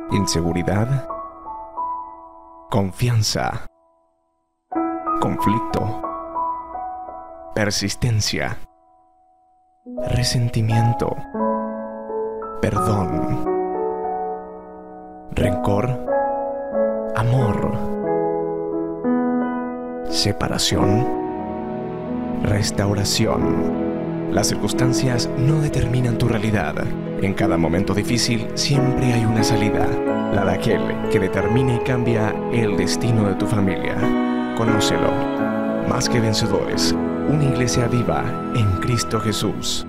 inseguridad, confianza, conflicto, persistencia, resentimiento, perdón, rencor, amor, separación, restauración. Las circunstancias no determinan tu realidad. En cada momento difícil siempre hay una salida, la de aquel que determina y cambia el destino de tu familia. Conócelo. Más que vencedores, una iglesia viva en Cristo Jesús.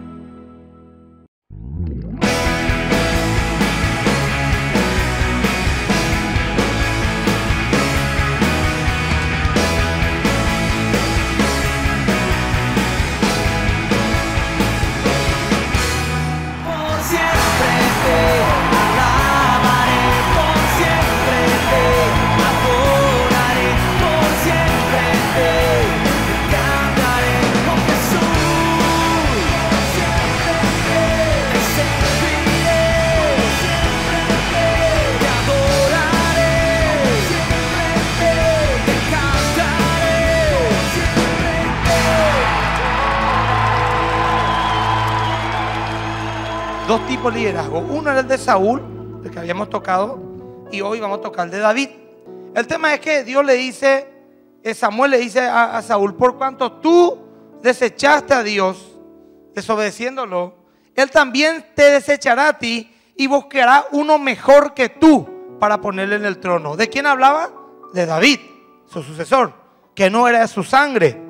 Dos tipos de liderazgo. Uno era el de Saúl, el que habíamos tocado, y hoy vamos a tocar el de David. El tema es que Dios le dice, Samuel le dice a Saúl: por cuanto tú desechaste a Dios, desobedeciéndolo, Él también te desechará a ti y buscará uno mejor que tú para ponerle en el trono. ¿De quién hablaba? De David, su sucesor, que no era de su sangre.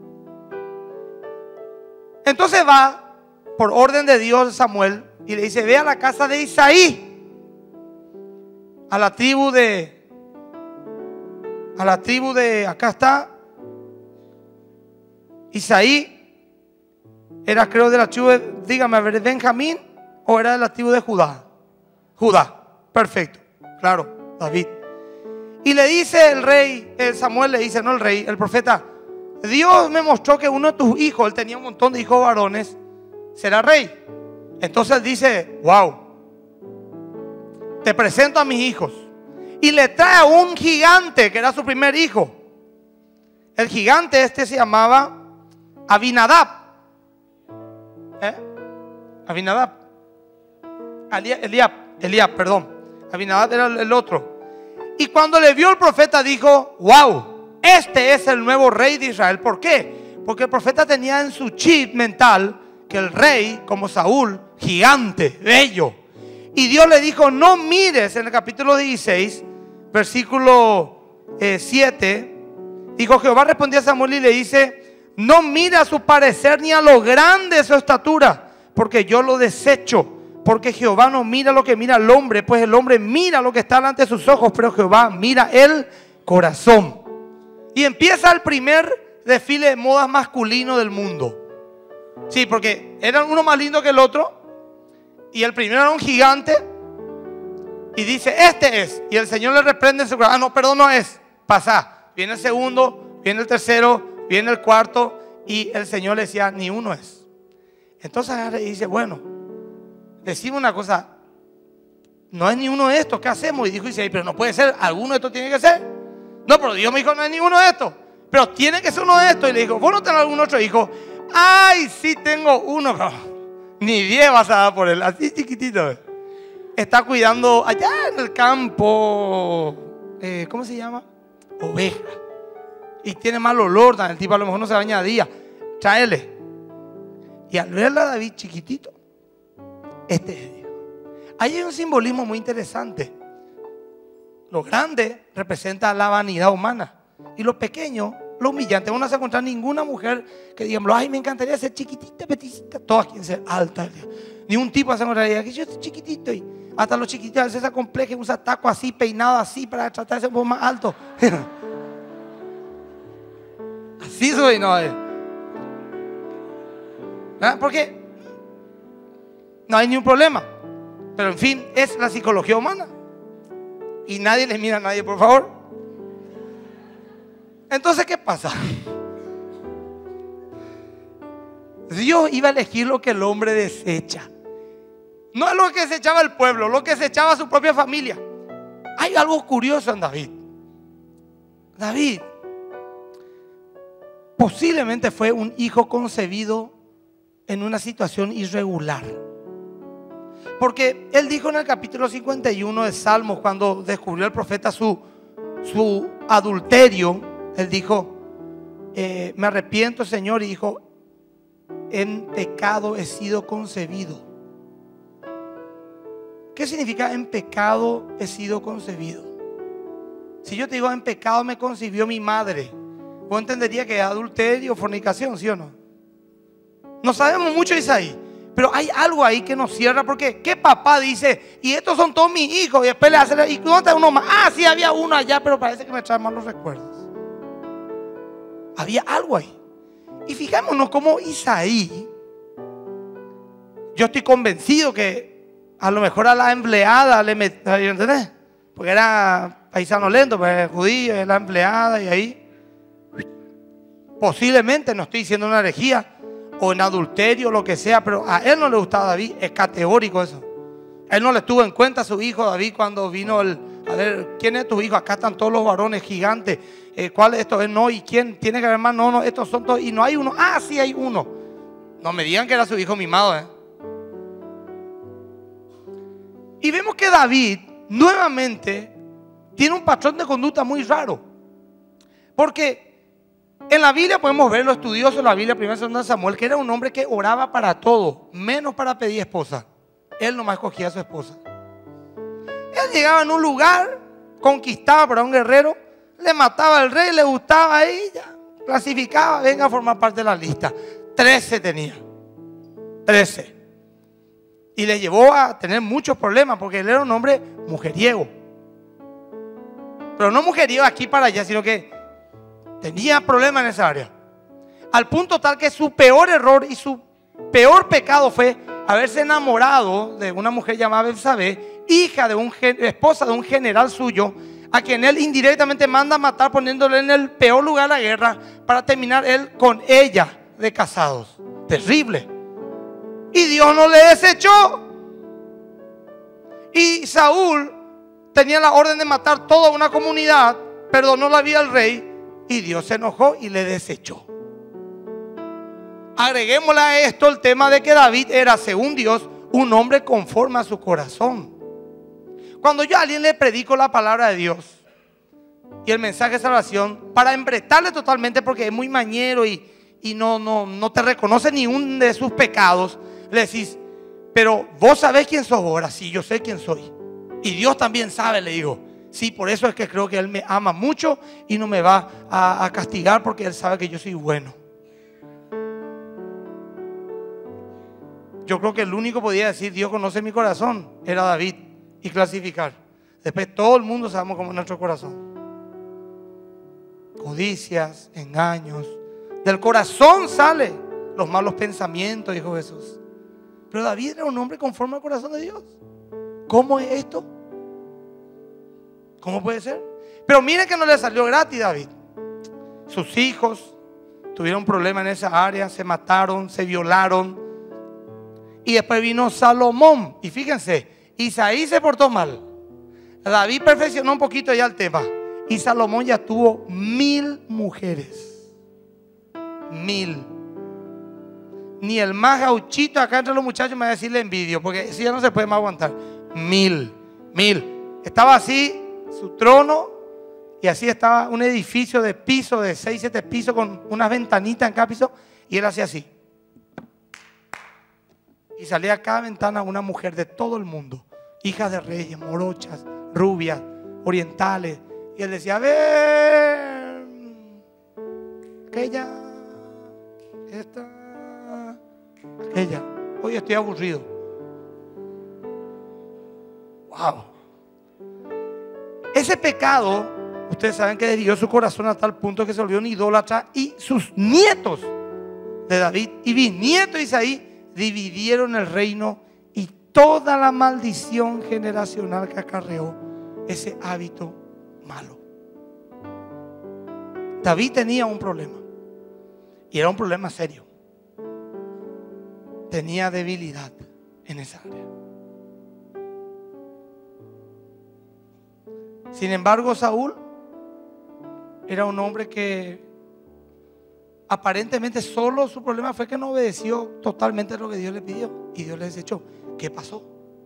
Entonces va por orden de Dios Samuel y le dice: ve a la casa de Isaí, a la tribu de, acá está, Isaí era, creo, de la tribu de, dígame, a ver, Benjamín, o era de la tribu de Judá. Judá, perfecto, claro, David. Y le dice el rey, Samuel le dice, no el rey, el profeta: Dios me mostró que uno de tus hijos, él tenía un montón de hijos varones, será rey. Entonces él dice: wow, te presento a mis hijos. Y le trae a un gigante que era su primer hijo. El gigante este se llamaba Abinadab. Abinadab. Eliab, perdón. Abinadab era el otro. Y cuando le vio el profeta dijo: wow, este es el nuevo rey de Israel. ¿Por qué? Porque el profeta tenía en su chip mental que el rey, como Saúl, gigante, bello. Y Dios le dijo: no mires, en el capítulo 16, versículo 7, dijo: Jehová respondió a Samuel y le dice: no mira a su parecer ni a lo grande de su estatura, porque yo lo desecho. Porque Jehová no mira lo que mira el hombre, pues el hombre mira lo que está delante de sus ojos, pero Jehová mira el corazón. Y empieza el primer desfile de modas masculino del mundo. Sí, porque era uno más lindo que el otro. Y el primero era un gigante. Y dice: este es. Y el Señor le reprende en su corazón: no, perdón, no es. Pasa. Viene el segundo, viene el tercero, viene el cuarto. Y el Señor le decía: ni uno es. Entonces le dice: bueno, decimos una cosa, no es ni uno de estos, ¿qué hacemos? Y dijo Isaí: pero no puede ser, alguno de estos tiene que ser. No, pero Dios me dijo: no es ninguno de estos, pero tiene que ser uno de estos. Y le dijo: ¿vos no tenés algún otro hijo? Ay, sí tengo uno. No, ni 10 vas a dar por él, así chiquitito. Está cuidando allá en el campo, ¿cómo se llama? Oveja. Y tiene mal olor, el tipo a lo mejor no se baña a día. Tráele. Y al verla a David chiquitito, este es Dios. Ahí hay un simbolismo muy interesante. Lo grande representa la vanidad humana y lo pequeño, lo humillante. Uno no se encontrar ninguna mujer que diga: ay, me encantaría ser chiquitita, peticita. Todas quieren ser altas. Ni un tipo se encontraría que yo soy chiquitito. Y hasta los chiquititos a veces se acomplejan, usa taco así, peinado así para tratar de ser un poco más alto. Así soy, no es. Porque no hay ningún problema. Pero en fin, es la psicología humana. Y nadie le mira a nadie, por favor. Entonces, ¿qué pasa? Dios iba a elegir lo que el hombre desecha. No es lo que desechaba el pueblo, lo que desechaba su propia familia. hay algo curioso en David. David posiblemente fue un hijo concebido en una situación irregular. Porque él dijo en el capítulo 51 de Salmos, cuando descubrió el profeta su adulterio, él dijo, me arrepiento, Señor, y dijo, en pecado he sido concebido. ¿Qué significa en pecado he sido concebido? Si yo te digo en pecado me concibió mi madre, vos entendería que es adulterio o fornicación, ¿sí o no? No sabemos mucho de Isaí, pero hay algo ahí que nos cierra, porque ¿qué papá dice? Y estos son todos mis hijos, y después le hace, ¿y dónde está uno más? Ah, sí, había uno allá, pero parece que me trae malos recuerdos. Había algo ahí. Y fijémonos cómo Isaí, yo estoy convencido que a lo mejor a la empleada le metió, ¿entendés? Porque era paisano lento, pues judío, era la empleada, y ahí posiblemente, no estoy diciendo una herejía o en adulterio, lo que sea, pero a él no le gustaba David, es categórico eso. Él no le tuvo en cuenta a su hijo David cuando vino a ver, ¿quién es tu hijo? Acá están todos los varones gigantes. ¿Cuál es esto? No, ¿y quién? Tiene que haber más. No, estos son todos. Y no hay uno. Ah, sí hay uno. No me digan que era su hijo mimado, Y vemos que David nuevamente tiene un patrón de conducta muy raro. Porque en la Biblia podemos ver, los estudiosos de la Biblia, 1 y 2 Samuel, que era un hombre que oraba para todo, menos para pedir esposa. Él nomás escogía a su esposa. Él llegaba en un lugar, conquistaba para un guerrero, le mataba al rey, le gustaba a ella, clasificaba, venga a formar parte de la lista. 13 tenía. 13. Y le llevó a tener muchos problemas, porque él era un hombre mujeriego. Pero no mujeriego aquí para allá, sino que tenía problemas en esa área. Al punto tal que su peor error y su peor pecado fue haberse enamorado de una mujer llamada Betsabé, hija de esposa de un general suyo, a quien él indirectamente manda a matar, poniéndole en el peor lugar de la guerra, para terminar él con ella de casados. Terrible. Y Dios no le desechó. Y Saúl tenía la orden de matar toda una comunidad, perdonó la vida al rey, y Dios se enojó y le desechó. Agreguémosle a esto el tema de que David era, según Dios, un hombre conforme a su corazón. Cuando yo a alguien le predico la palabra de Dios y el mensaje de salvación, para embretarle totalmente porque es muy mañero y no te reconoce ni un de sus pecados, le decís, pero vos sabés quién sos ahora. Sí, yo sé quién soy. Y Dios también sabe, le digo. Sí, por eso es que creo que Él me ama mucho y no me va a castigar, porque Él sabe que yo soy bueno. Yo creo que el único que podía decir Dios conoce mi corazón era David, y clasificar. Después todo el mundo sabemos cómo es nuestro corazón. Codicias, engaños. Del corazón sale los malos pensamientos, dijo Jesús. Pero David era un hombre conforme al corazón de Dios. ¿Cómo es esto? ¿Cómo puede ser? Pero miren que no le salió gratis David. Sus hijos tuvieron problemas en esa área, se mataron, se violaron. Y después vino Salomón. Y fíjense, Isaí se portó mal. David perfeccionó un poquito ya el tema. Y Salomón ya tuvo 1000 mujeres. 1000. Ni el más gauchito acá entre los muchachos me va a decirle envidio, porque eso ya no se puede más aguantar. 1000. Estaba así su trono, y así estaba un edificio de piso, de 6, 7 pisos, con unas ventanitas en cada piso, y él hacía así. Y salía a cada ventana una mujer de todo el mundo, hijas de reyes, morochas, rubias, orientales. Y él decía, a ver, aquella, esta, aquella. Hoy estoy aburrido. Wow. Ese pecado, ustedes saben que desvió su corazón a tal punto que se volvió un idólatra, y sus nietos de David y bisnietos de Isaí dividieron el reino, y toda la maldición generacional que acarreó ese hábito malo. David tenía un problema, y era un problema serio. Tenía debilidad en esa área. Sin embargo, Saúl era un hombre que aparentemente solo su problema fue que no obedeció totalmente lo que Dios le pidió. Y Dios le desechó. ¿Qué pasó?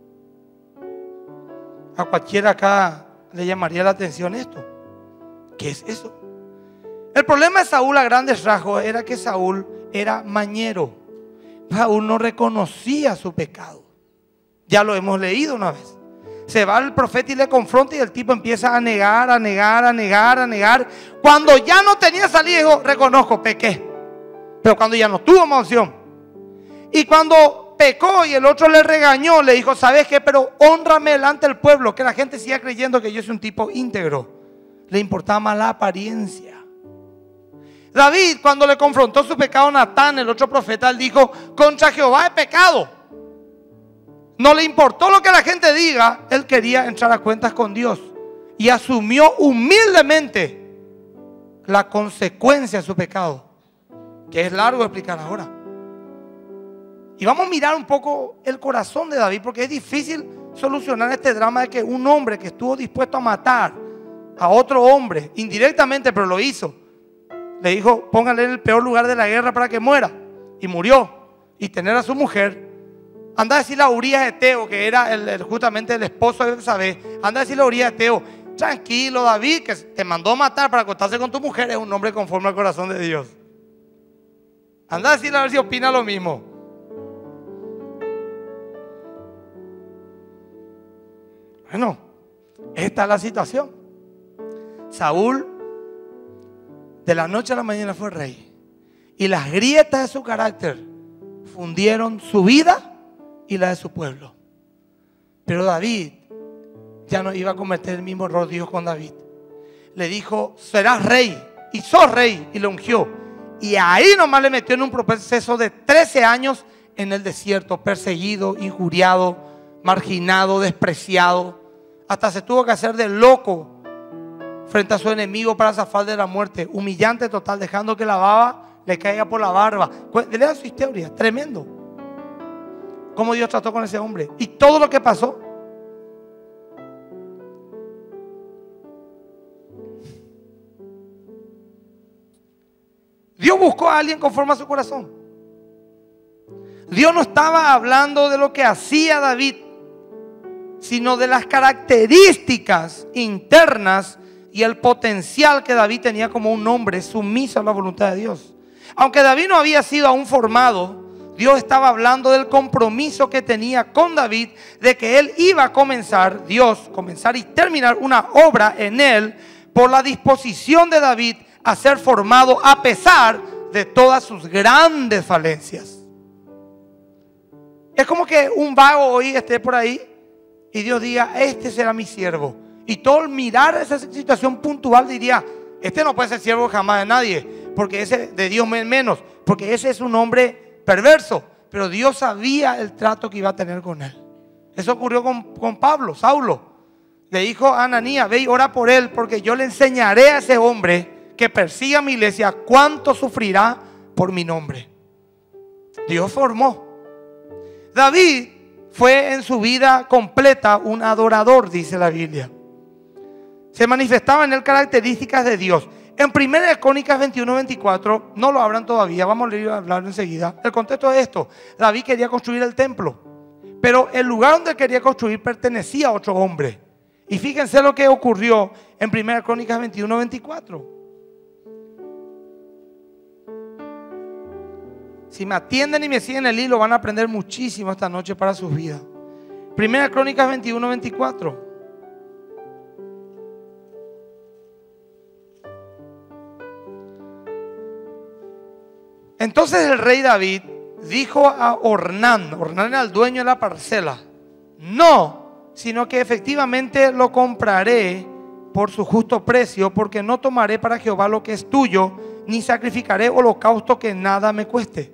A cualquiera acá le llamaría la atención esto. ¿Qué es eso? El problema de Saúl a grandes rasgos era que Saúl era mañero. Saúl no reconocía su pecado. Ya lo hemos leído una vez. Se va el profeta y le confronta y el tipo empieza a negar, a negar, a negar, a negar. Cuando ya no tenía salida, dijo, reconozco, pequé. Pero cuando ya no tuvo más opción. Y cuando pecó y el otro le regañó, le dijo, ¿sabes qué? Pero hónrame delante del pueblo, que la gente siga creyendo que yo soy un tipo íntegro. Le importaba más la apariencia. David, cuando le confrontó su pecado a Natán, el otro profeta, él dijo, contra Jehová he pecado. No le importó lo que la gente diga, él quería entrar a cuentas con Dios. Y asumió humildemente la consecuencia de su pecado, que es largo de explicar ahora. Y vamos a mirar un poco el corazón de David, porque es difícil solucionar este drama de que un hombre que estuvo dispuesto a matar a otro hombre, indirectamente, pero lo hizo. Le dijo, póngale en el peor lugar de la guerra para que muera. Y murió. Y tener a su mujer. Anda a decirle a Urías Eteo, que era justamente el esposo de Betsabé. Anda a decirle a Urías Eteo, tranquilo David, que te mandó matar para acostarse con tu mujer, es un hombre conforme al corazón de Dios. Anda a decirle a ver si opina lo mismo. Bueno, esta es la situación. Saúl de la noche a la mañana fue rey. Y las grietas de su carácter fundieron su vida y la de su pueblo. Pero David ya no iba a cometer el mismo error. Dios con David le dijo, serás rey. Y sos rey. Y lo ungió. Y ahí nomás le metió en un proceso de 13 años en el desierto, perseguido, injuriado, marginado, despreciado. Hasta se tuvo que hacer de loco frente a su enemigo para zafar de la muerte. Humillante total, dejando que la baba le caiga por la barba. Lea su historia, tremendo. Cómo Dios trató con ese hombre. Y todo lo que pasó. Dios buscó a alguien conforme a su corazón. Dios no estaba hablando de lo que hacía David, sino de las características internas y el potencial que David tenía como un hombre sumiso a la voluntad de Dios. Aunque David no había sido aún formado, Dios estaba hablando del compromiso que tenía con David, de que él iba a comenzar y terminar una obra en él por la disposición de David a ser formado a pesar de todas sus grandes falencias. Es como que un vago hoy esté por ahí y Dios diga, este será mi siervo. Y todo el mirar esa situación puntual diría, este no puede ser siervo jamás de nadie, porque ese de Dios menos, porque ese es un hombre perverso. Pero Dios sabía el trato que iba a tener con él. Eso ocurrió con Pablo, Saulo. Le dijo a Ananías, ve y ora por él, porque yo le enseñaré a ese hombre que persiga a mi iglesia cuánto sufrirá por mi nombre. Dios formó. David fue en su vida completa un adorador, dice la Biblia. Se manifestaban en él características de Dios. En 1 Crónicas 21-24, no lo abran todavía, vamos a hablar enseguida. El contexto es esto: David quería construir el templo, pero el lugar donde quería construir pertenecía a otro hombre. Y fíjense lo que ocurrió en 1 Crónicas 21-24. Si me atienden y me siguen el hilo, van a aprender muchísimo esta noche para sus vidas. 1 Crónicas 21-24. Entonces el rey David dijo a Ornán era el dueño de la parcela, no, sino que efectivamente lo compraré por su justo precio, porque no tomaré para Jehová lo que es tuyo, ni sacrificaré holocausto que nada me cueste.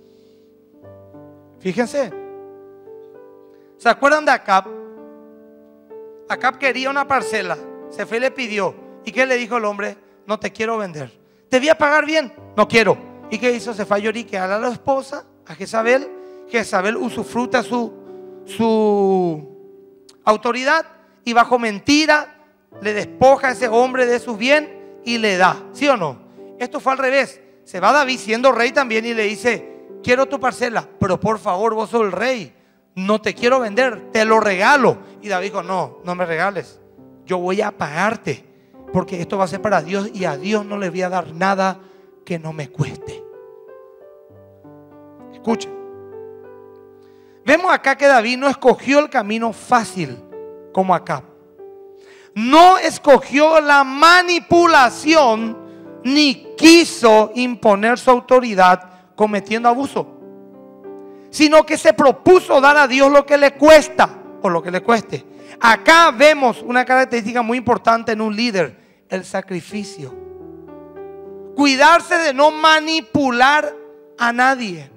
Fíjense, ¿se acuerdan de Acab? Acab quería una parcela, se fue y le pidió. ¿Y qué le dijo el hombre? No te quiero vender. ¿Te voy a pagar bien? No quiero. ¿Y qué hizo? Se fue a lloriquear a la esposa, a Jezabel. Jezabel usufructa su autoridad y bajo mentira le despoja a ese hombre de su bien y le da, ¿sí o no? Esto fue al revés. Se va David siendo rey también y le dice: quiero tu parcela, pero por favor, vos sos el rey, no te quiero vender, te lo regalo. Y David dijo: no, no me regales, yo voy a pagarte, porque esto va a ser para Dios y a Dios no le voy a dar nada que no me cueste. Escuchen, vemos acá que David no escogió el camino fácil como Acab. No escogió la manipulación ni quiso imponer su autoridad cometiendo abuso, sino que se propuso dar a Dios lo que le cuesta o lo que le cueste. Acá vemos una característica muy importante en un líder: el sacrificio. Cuidarse de no manipular a nadie,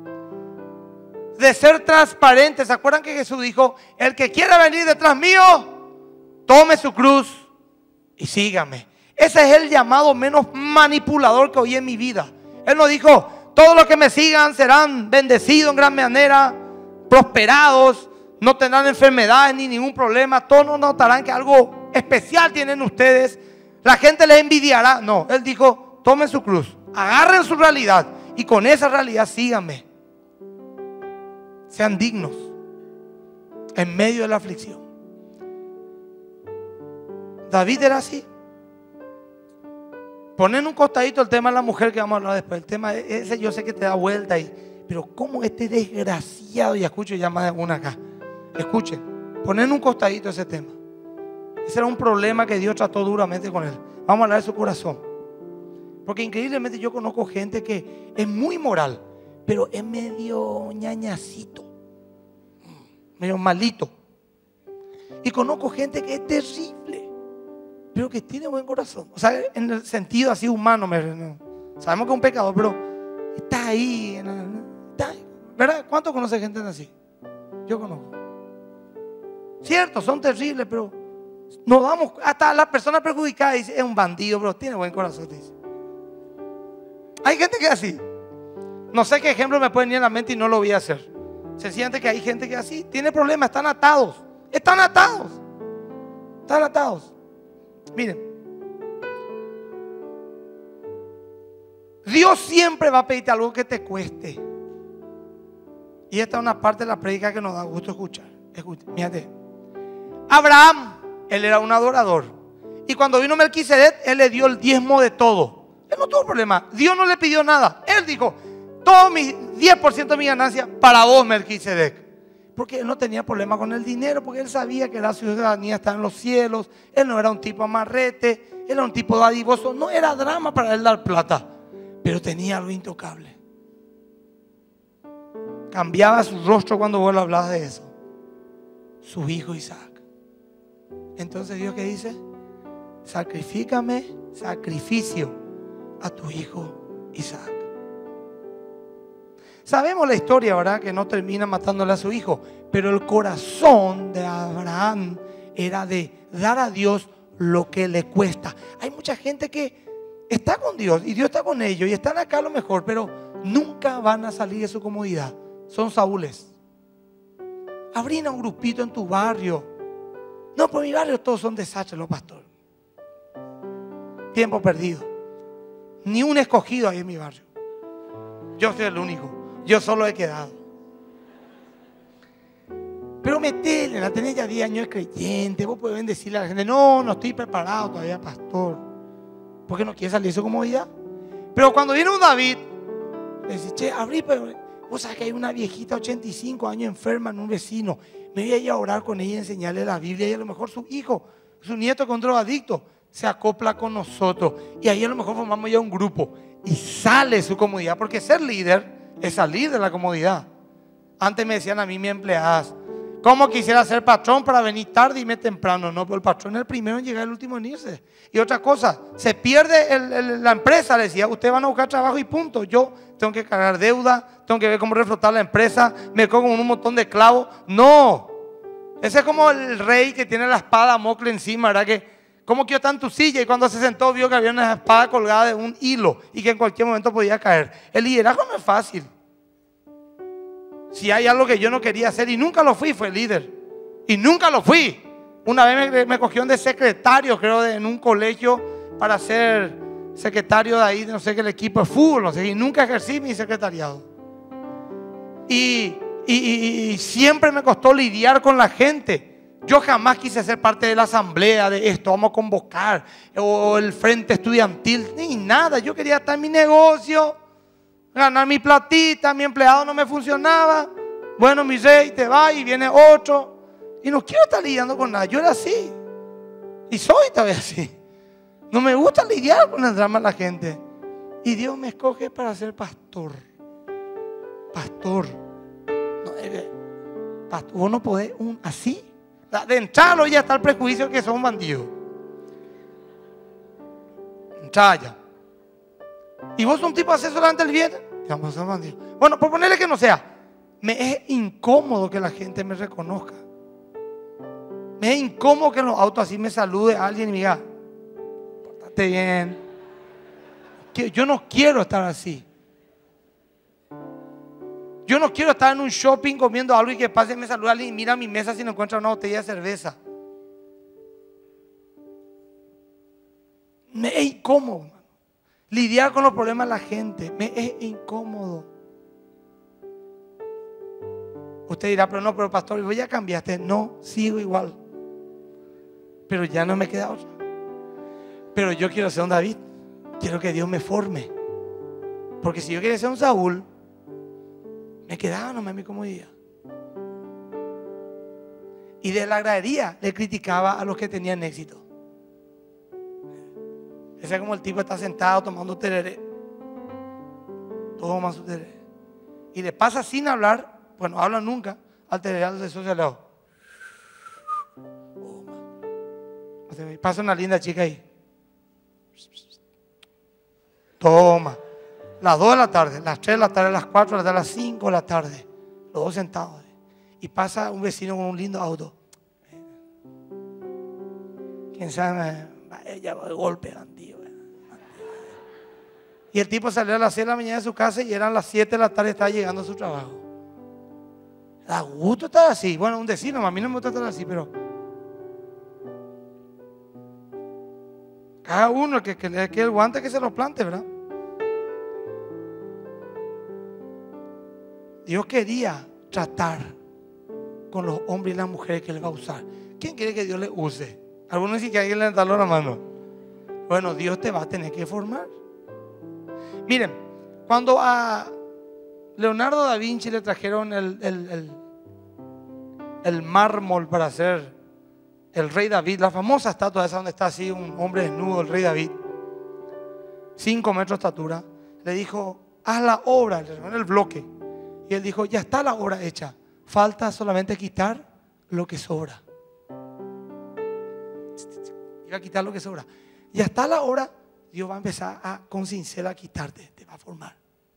de ser transparente. ¿Se acuerdan que Jesús dijo: el que quiera venir detrás mío, tome su cruz y sígame? Ese es el llamado menos manipulador que oí en mi vida. Él no dijo: todos los que me sigan serán bendecidos en gran manera, prosperados, no tendrán enfermedades ni ningún problema, todos notarán que algo especial tienen ustedes, la gente les envidiará. No, Él dijo: tomen su cruz, agarren su realidad y con esa realidad síganme. Sean dignos en medio de la aflicción. David era así. Ponen un costadito el tema de la mujer que vamos a hablar después. El tema ese yo sé que te da vuelta ahí, pero cómo este desgraciado, y escucho ya más de una acá, escuchen, ponen un costadito ese tema. Ese era un problema que Dios trató duramente con él. Vamos a hablar de su corazón, porque increíblemente yo conozco gente que es muy moral, pero es medio ñañacito, medio malito. Y conozco gente que es terrible, pero que tiene buen corazón. O sea, en el sentido así humano, sabemos que es un pecador, pero está ahí, ¿verdad? ¿Cuántos conocen gente así? Yo conozco. Cierto, son terribles, pero nos damos, hasta la persona perjudicada dice: es un bandido, pero tiene buen corazón, dice. Hay gente que es así. No sé qué ejemplo me puede venir a la mente y no lo voy a hacer. Sencillamente que hay gente que es así, tiene problemas, están atados. Están atados. Están atados. Miren, Dios siempre va a pedirte algo que te cueste. Y esta es una parte de la prédica que nos da gusto escuchar. Escuchen, fíjate. Abraham, él era un adorador. Y cuando vino Melquisedec, él le dio el diezmo de todo. Él no tuvo problema. Dios no le pidió nada. Él dijo: todo mi 10% de mi ganancia para vos, Melquisedec. Porque él no tenía problema con el dinero, porque él sabía que la ciudadanía estaba en los cielos. Él no era un tipo amarrete, él era un tipo dadivoso. No era drama para él dar plata, pero tenía algo intocable. Cambiaba su rostro cuando vos le hablabas de eso. Su hijo Isaac. Entonces Dios, ¿qué dice? Sacrifícame, sacrificio a tu hijo Isaac. Sabemos la historia, ¿verdad? Que no termina matándole a su hijo, pero el corazón de Abraham era de dar a Dios lo que le cuesta. Hay mucha gente que está con Dios y Dios está con ellos y están acá a lo mejor, pero nunca van a salir de su comodidad. Son Saúles. Abrina un grupito en tu barrio. No, por mi barrio todos son desastres, los pastores. Tiempo perdido. Ni un escogido hay en mi barrio. Yo soy el único. Yo solo he quedado. Pero metele, la tenés ya 10 años de creyente. Vos podés decirle a la gente: no, no estoy preparado todavía, pastor. Porque no quiere salir de su comodidad. Pero cuando viene un David, le dice: che, abrí, pero vos sabés que hay una viejita 85 años enferma en un vecino. Me voy a ir a orar con ella y enseñarle la Biblia. Y a lo mejor su hijo, su nieto con drogadicto, se acopla con nosotros. Y ahí a lo mejor formamos ya un grupo. Y sale de su comodidad. Porque ser líder es salir de la comodidad. Antes me decían a mí mis empleadas: ¿cómo quisiera ser patrón para venir tarde y irme temprano? No, pero el patrón es el primero en llegar, el último en irse. Y otra cosa, se pierde la empresa. Le decía: ustedes van a buscar trabajo y punto. Yo tengo que cargar deuda, tengo que ver cómo reflotar la empresa, me cojo con un montón de clavos. No, ese es como el rey que tiene la espada Mocle encima, ¿verdad? Que como que yo estaba en tu silla y cuando se sentó vio que había una espada colgada de un hilo y que en cualquier momento podía caer. El liderazgo no es fácil. Si hay algo que yo no quería hacer y nunca lo fui, fue líder. Y nunca lo fui. Una vez me cogieron de secretario, creo, en un colegio para ser secretario de ahí, no sé qué, el equipo de fútbol, no sé, y nunca ejercí mi secretariado. Y siempre me costó lidiar con la gente. Yo jamás quise ser parte de la asamblea, de esto, vamos a convocar, o el frente estudiantil, ni nada. Yo quería estar en mi negocio, ganar mi platita, mi empleado no me funcionaba. Bueno, mi rey, te va y viene otro. Y no quiero estar lidiando con nada. Yo era así. Y soy todavía así. No me gusta lidiar con el drama de la gente. Y Dios me escoge para ser pastor. Pastor. Pastor, vos no podés así. De entrarlo ya está el prejuicio que son bandidos. Entrar ya. Y vos un tipo haces solamente el bien. Ya vamos a ser bandidos. Bueno, por ponerle que no sea. Me es incómodo que la gente me reconozca. Me es incómodo que en los autos así me salude a alguien y me diga, pórtate bien. Yo no quiero estar así. Yo no quiero estar en un shopping comiendo algo y que pase y me saluda alguien y mira a mi mesa si no encuentra una botella de cerveza. Me es incómodo, hermano. Lidiar con los problemas de la gente me es incómodo. Usted dirá, pero pastor, ¿vos ya cambiaste? No, sigo igual. Pero ya no me queda otra. Pero yo quiero ser un David. Quiero que Dios me forme. Porque si yo quería ser un Saúl, me quedaba nomás en mi comodidad. Y de la gradería le criticaba a los que tenían éxito. Ese es como el tipo está sentado tomando tereré. Toma su tereré. Y le pasa sin hablar, bueno, no habla nunca, al tereré de socio al lado. Pasa una linda chica ahí. Toma. Las 2 de la tarde, las 3 de la tarde, las 4 de la tarde, las 5 de la tarde. Los dos sentados. Y pasa un vecino con un lindo auto. ¿Quién sabe? Ella va de golpe, bandido. Y el tipo salió a las 6 de la mañana de su casa y eran las 7 de la tarde, estaba llegando a su trabajo. Da gusto estar así. Bueno, un decir, a mí no me gusta estar así, pero cada uno que le quede el guante que se lo plante, ¿verdad? Dios quería tratar con los hombres y las mujeres que Él va a usar. ¿Quién quiere que Dios le use? Algunos dicen que alguien le da la mano. Bueno, Dios te va a tener que formar. Miren, cuando a Leonardo da Vinci le trajeron el mármol para hacer el rey David, la famosa estatua esa donde está así un hombre desnudo, el rey David, 5 metros de estatura, le dijo, haz la obra, le regaló el bloque. Y él dijo, ya está la obra hecha, falta solamente quitar lo que sobra. Iba a quitar lo que sobra. Ya está la obra, Dios va a empezar a con cincel a quitarte, te va a formar.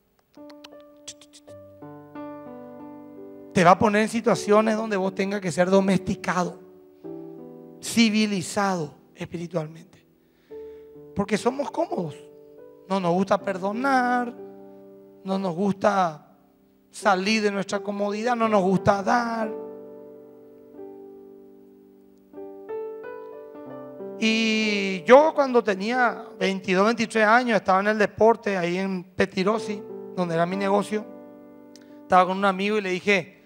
Te va a poner en situaciones donde vos tengas que ser domesticado, civilizado espiritualmente. Porque somos cómodos. No nos gusta perdonar, no nos gusta salir de nuestra comodidad, no nos gusta dar. Y yo cuando tenía 22, 23 años estaba en el deporte ahí en Petirosi, donde era mi negocio. Estaba con un amigo y le dije,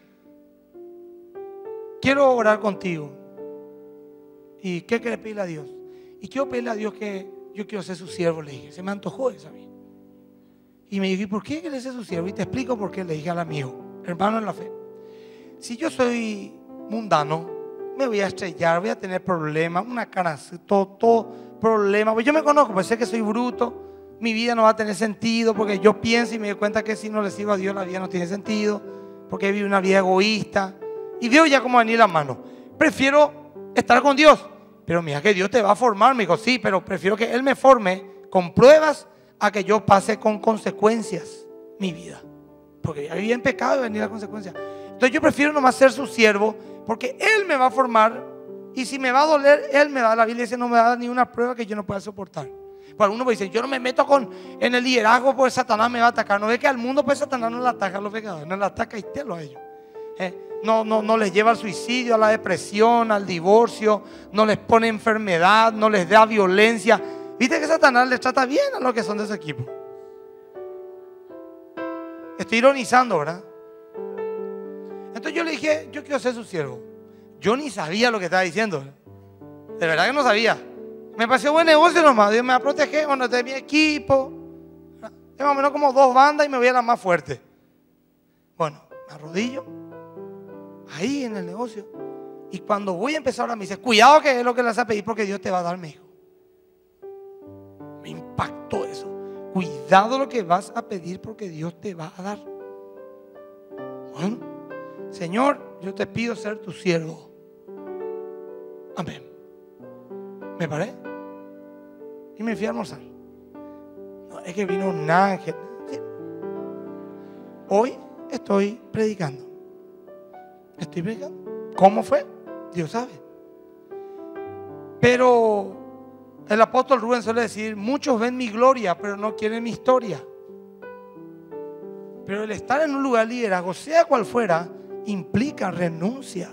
quiero orar contigo. ¿Y qué quieres pedirle a Dios? Y quiero pedirle a Dios que yo quiero ser su siervo, le dije. Se me antojó eso a mí. Y me dijo, ¿y por qué quieres ser su siervo? Y te explico por qué, le dije al amigo, hermano en la fe. Si yo soy mundano, me voy a estrellar, voy a tener problemas, una cara, todo problema. Pues yo me conozco, pues sé que soy bruto, mi vida no va a tener sentido, porque yo pienso y me doy cuenta que si no le sigo a Dios la vida no tiene sentido, porque vivo una vida egoísta. Y veo ya cómo venir la mano. Prefiero estar con Dios. Pero mira que Dios te va a formar. Me dijo, sí, pero prefiero que Él me forme con pruebas a que yo pase con consecuencias mi vida. Porque ya viví en pecado y venir las consecuencias. Entonces yo prefiero nomás ser su siervo, porque Él me va a formar. Y si me va a doler, Él me da. La Biblia dice, no me da ni una prueba que yo no pueda soportar. Para algunos me dicen, yo no me meto en el liderazgo porque Satanás me va a atacar. No ve que al mundo pues Satanás no le ataca a los pecadores, no le ataca y te lo a ellos. no les lleva al suicidio, a la depresión, al divorcio, no les pone enfermedad, no les da violencia. Viste que Satanás les trata bien a los que son de ese equipo. Estoy ironizando, ¿verdad? Entonces yo le dije, yo quiero ser su siervo. Yo ni sabía lo que estaba diciendo. De verdad que no sabía. Me pareció buen negocio nomás. Dios me va a proteger. Bueno, este es mi equipo. Es más o menos como 2 bandas y me voy a la más fuerte. Bueno, me arrodillo ahí en el negocio. Y cuando voy a empezar ahora me dice, cuidado que es lo que le vas a pedir porque Dios te va a dar, me dijo. Me impactó eso. Cuidado lo que vas a pedir porque Dios te va a dar. Bueno, Señor, yo te pido ser tu siervo. Amén. Me paré y me fui a almorzar. No, es que vino un ángel. Hoy estoy predicando. Estoy predicando. ¿Cómo fue? Dios sabe. Pero el apóstol Rubén suele decir, muchos ven mi gloria, pero no quieren mi historia. Pero el estar en un lugar de liderazgo, sea cual fuera, implica renuncia.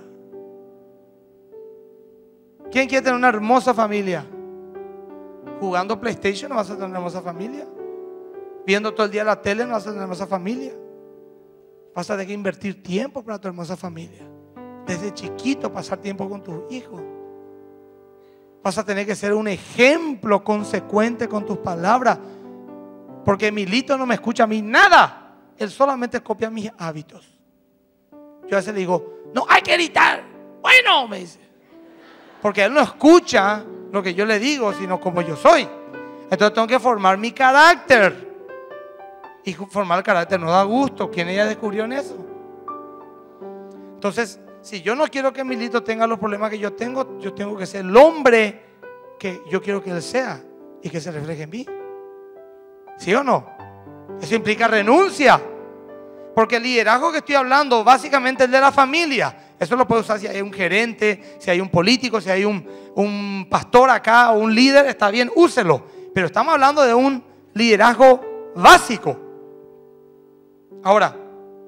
¿Quién quiere tener una hermosa familia? Jugando PlayStation no vas a tener una hermosa familia. Viendo todo el día la tele no vas a tener una hermosa familia. Vas a tener que invertir tiempo para tu hermosa familia. Desde chiquito pasar tiempo con tus hijos. Vas a tener que ser un ejemplo consecuente con tus palabras. Porque Milito no me escucha a mí nada. Él solamente copia mis hábitos. Yo a veces le digo, no hay que gritar. Bueno, me dice. Porque él no escucha lo que yo le digo, sino como yo soy. Entonces tengo que formar mi carácter. Y formar el carácter no da gusto. ¿Quién ella descubrió en eso? Entonces, si yo no quiero que Milito tenga los problemas que yo tengo que ser el hombre que yo quiero que él sea y que se refleje en mí. ¿Sí o no? Eso implica renuncia. Porque el liderazgo que estoy hablando básicamente es de la familia. Eso lo puede usar si hay un gerente, si hay un político, si hay un pastor acá o un líder, está bien, úselo. Pero estamos hablando de un liderazgo básico. Ahora,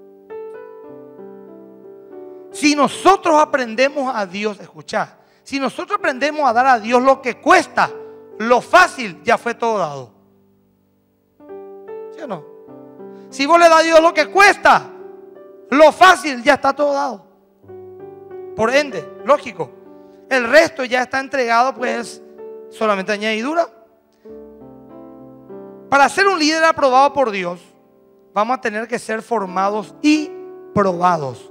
si nosotros aprendemos a Dios, escuchá, si nosotros aprendemos a dar a Dios lo que cuesta, lo fácil ya fue todo dado. ¿Sí o no? Si vos le das a Dios lo que cuesta, lo fácil ya está todo dado. Por ende, lógico, el resto ya está entregado, pues solamente añadidura. Para ser un líder aprobado por Dios, vamos a tener que ser formados y probados.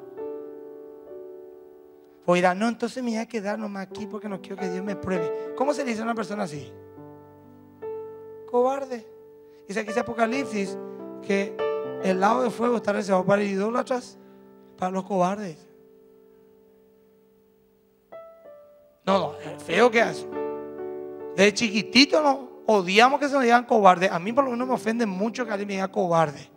O dirá, no, entonces me voy a quedar nomás aquí porque no quiero que Dios me pruebe. ¿Cómo se dice a una persona así? Cobarde. Dice aquí en Apocalipsis que el lago de fuego está reservado para idólatras, para los cobardes. No, es feo que hace. Desde chiquitito no odiamos que se nos digan cobarde. A mí por lo menos me ofende mucho que alguien me diga cobarde.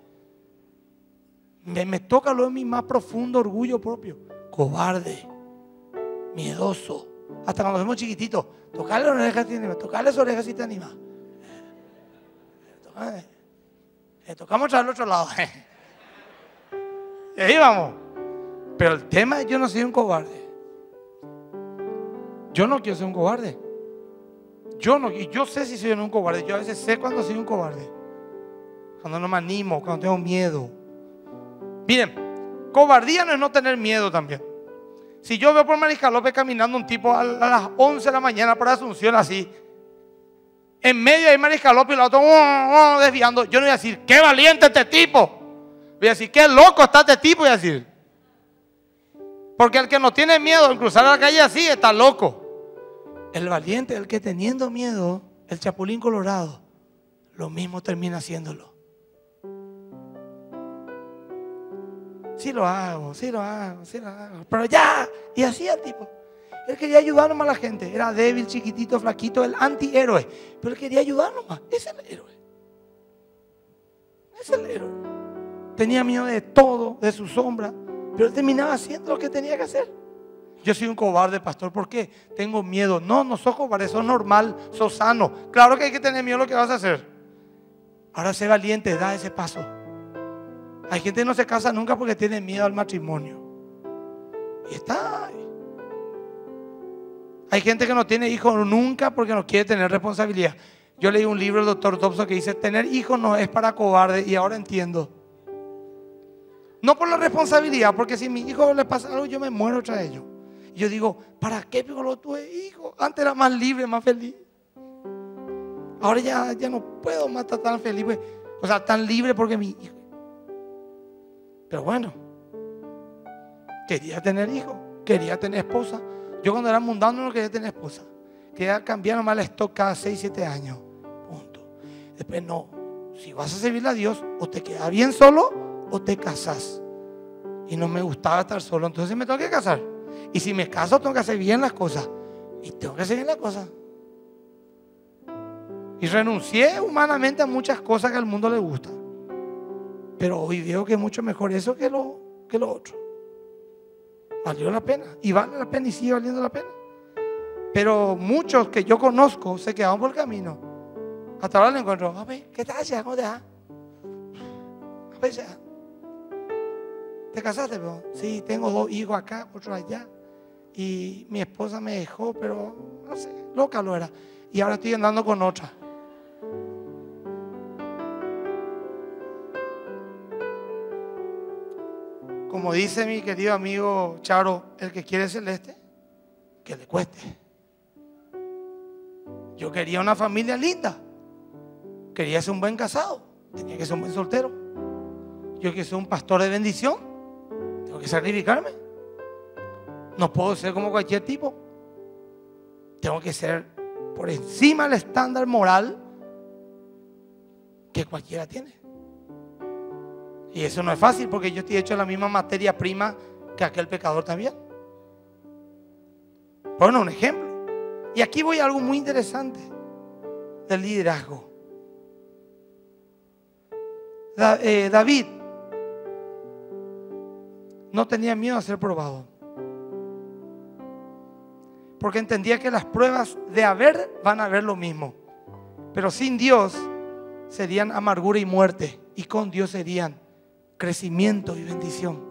Me toca lo de mi más profundo orgullo propio. Cobarde, miedoso. Hasta cuando somos chiquititos, tocarle las orejas si te anima, tocarle las orejas si te anima. Le tocamos al otro lado. Y ahí vamos. Pero el tema es yo no soy un cobarde. Yo no quiero ser un cobarde. Yo sé si soy un cobarde. Yo a veces sé cuando soy un cobarde. Cuando no me animo, cuando tengo miedo. Miren, cobardía no es no tener miedo también. Si yo veo por Mariscal López caminando un tipo a las 11 de la mañana por Asunción así, en medio de Mariscal López y el otro desviando, yo no voy a decir, qué valiente este tipo. Voy a decir, qué loco está este tipo, voy a decir. Porque el que no tiene miedo en cruzar la calle así está loco. El valiente es el que teniendo miedo, el chapulín colorado, lo mismo termina haciéndolo. Sí lo hago. Pero ya, y así el tipo. Él quería ayudar nomás a la gente. Era débil, chiquitito, flaquito, el antihéroe. Pero él quería ayudar nomás. Es el héroe. Es el héroe. Tenía miedo de todo, de su sombra. Pero él terminaba haciendo lo que tenía que hacer. Yo soy un cobarde, pastor. ¿Por qué? Tengo miedo. No sos cobarde, sos normal, sos sano. Claro que hay que tener miedo a lo que vas a hacer. Ahora sé valiente, da ese paso. Hay gente que no se casa nunca porque tiene miedo al matrimonio. Y está ahí. Hay gente que no tiene hijos nunca porque no quiere tener responsabilidad. Yo leí un libro del doctor Dobson que dice: tener hijos no es para cobardes. Y ahora entiendo. No por la responsabilidad, porque si a mi hijo le pasa algo, yo me muero tras ellos. Y yo digo: ¿para qué lo tuve hijo? Antes era más libre, más feliz. Ahora ya no puedo más estar tan feliz, pues. O sea, tan libre porque mi hijo. Pero bueno, quería tener hijos, quería tener esposa. Yo cuando era mundano no quería tener esposa. Quería cambiar nomás el stock cada 6, 7 años. Punto. Después no. Si vas a servirle a Dios, o te quedas bien solo o te casas. Y no me gustaba estar solo, entonces me tengo que casar. Y si me caso tengo que hacer bien las cosas. Y tengo que hacer bien las cosas. Y renuncié humanamente a muchas cosas que al mundo le gustan. Pero hoy veo que es mucho mejor eso que lo otro. Valió la pena. Y vale la pena y sigue valiendo la pena. Pero muchos que yo conozco se quedaron por el camino. Hasta ahora le encuentro: a ver, ¿qué tal ya? ¿Cómo te va? A ver, ya. ¿Te casaste? Bro? Sí, tengo 2 hijos acá, otro allá. Y mi esposa me dejó, pero no sé, loca lo era. Y ahora estoy andando con otra. Como dice mi querido amigo Charo, el que quiere celeste, que le cueste. Yo quería una familia linda. Quería ser un buen casado. Tenía que ser un buen soltero. Yo quería ser un pastor de bendición. Tengo que sacrificarme. No puedo ser como cualquier tipo. Tengo que ser por encima del estándar moral que cualquiera tiene. Y eso no es fácil porque yo estoy hecho de la misma materia prima que aquel pecador también. Bueno, un ejemplo. Y aquí voy a algo muy interesante del liderazgo. David no tenía miedo a ser probado, porque entendía que las pruebas de haber van a haber lo mismo, pero sin Dios serían amargura y muerte, y con Dios serían crecimiento y bendición.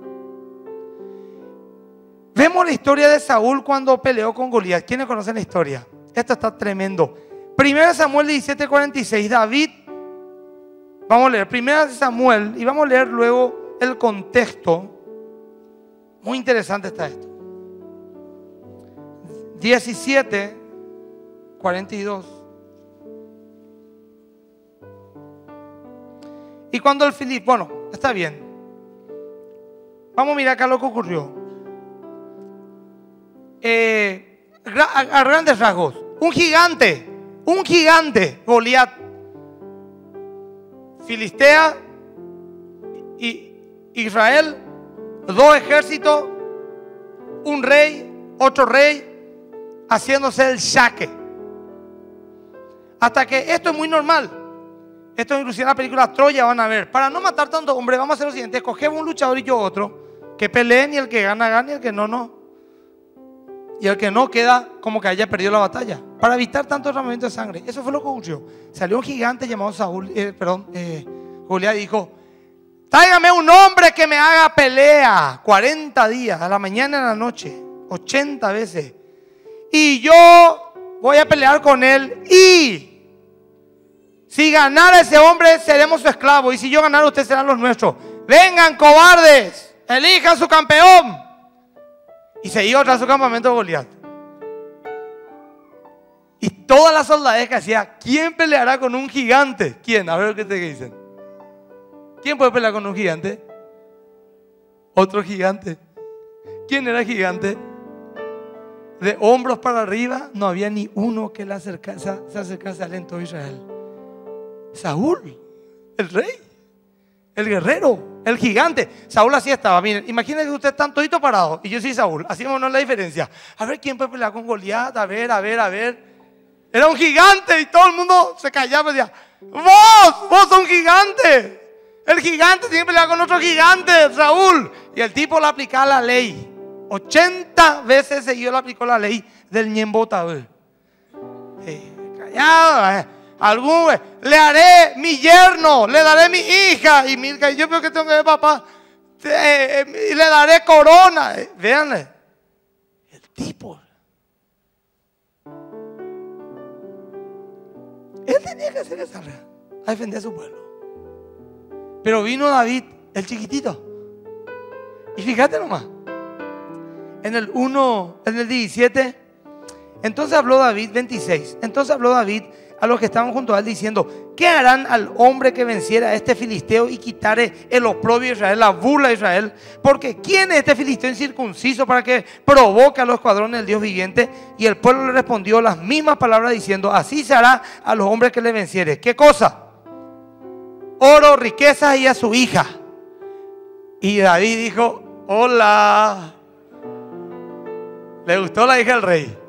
Vemos la historia de Saúl cuando peleó con Goliat. ¿Quiénes conocen la historia? Esto está tremendo. 1 Samuel 17:46. David, vamos a leer 1 Samuel y vamos a leer luego el contexto. Muy interesante está esto. 17:42. Y cuando el Filip, bueno, está bien. Vamos a mirar acá lo que ocurrió. A grandes rasgos, un gigante, Goliat, Filistea y Israel, 2 ejércitos, un rey, otro rey, haciéndose el saque. Hasta que esto es muy normal. Esto inclusive en la película Troya van a ver. Para no matar tanto hombre, vamos a hacer lo siguiente: escogemos un luchador y yo otro, que peleen, y el que gana, gana, y el que no, no. Y el que no queda como que haya perdido la batalla, para evitar tanto derramamiento de sangre. Eso fue lo que ocurrió. Salió un gigante llamado Goliat, y dijo: tráigame un hombre que me haga pelea 40 días, a la mañana y a la noche, 80 veces, y yo voy a pelear con él, y si ganara ese hombre seremos su esclavo, y si yo ganara ustedes serán los nuestros. Vengan, cobardes, elijan su campeón. Y se iba tras su campamento de Goliat. Y toda la soldadez que hacía: ¿quién peleará con un gigante? ¿Quién? A ver qué te dicen. ¿Quién puede pelear con un gigante? Otro gigante. ¿Quién era el gigante? De hombros para arriba no había ni uno que se acercase al lento de Israel. Saúl, el rey, el guerrero, el gigante. Saúl así estaba. Miren, imagínense que ustedes están toditos parados y yo soy Saúl. Así no es la diferencia. A ver quién puede pelear con Goliat. A ver. Era un gigante y todo el mundo se callaba y decía: vos sos un gigante. El gigante tiene que pelear con otro gigante, Saúl. Y el tipo le aplicaba la ley. 80 veces seguido le aplicó la ley del ñembota. Callado. Le haré mi yerno, le daré mi hija. Y Milca, yo veo que tengo que ver, papá. Y le daré corona. Véanle, Él tenía que hacer esa guerra, a defender a su pueblo. Pero vino David, el chiquitito. Y fíjate nomás, en el 17, entonces habló David, 26. Entonces habló David a los que estaban junto a él diciendo: ¿qué harán al hombre que venciera a este filisteo y quitare el oprobio de Israel, la burla de Israel? Porque ¿quién es este filisteo incircunciso para que provoque a los escuadrones del Dios viviente? Y el pueblo le respondió las mismas palabras diciendo: así se hará a los hombres que le venciere. ¿Qué cosa? Oro, riquezas y a su hija. Y David dijo: hola. Le gustó la hija del rey.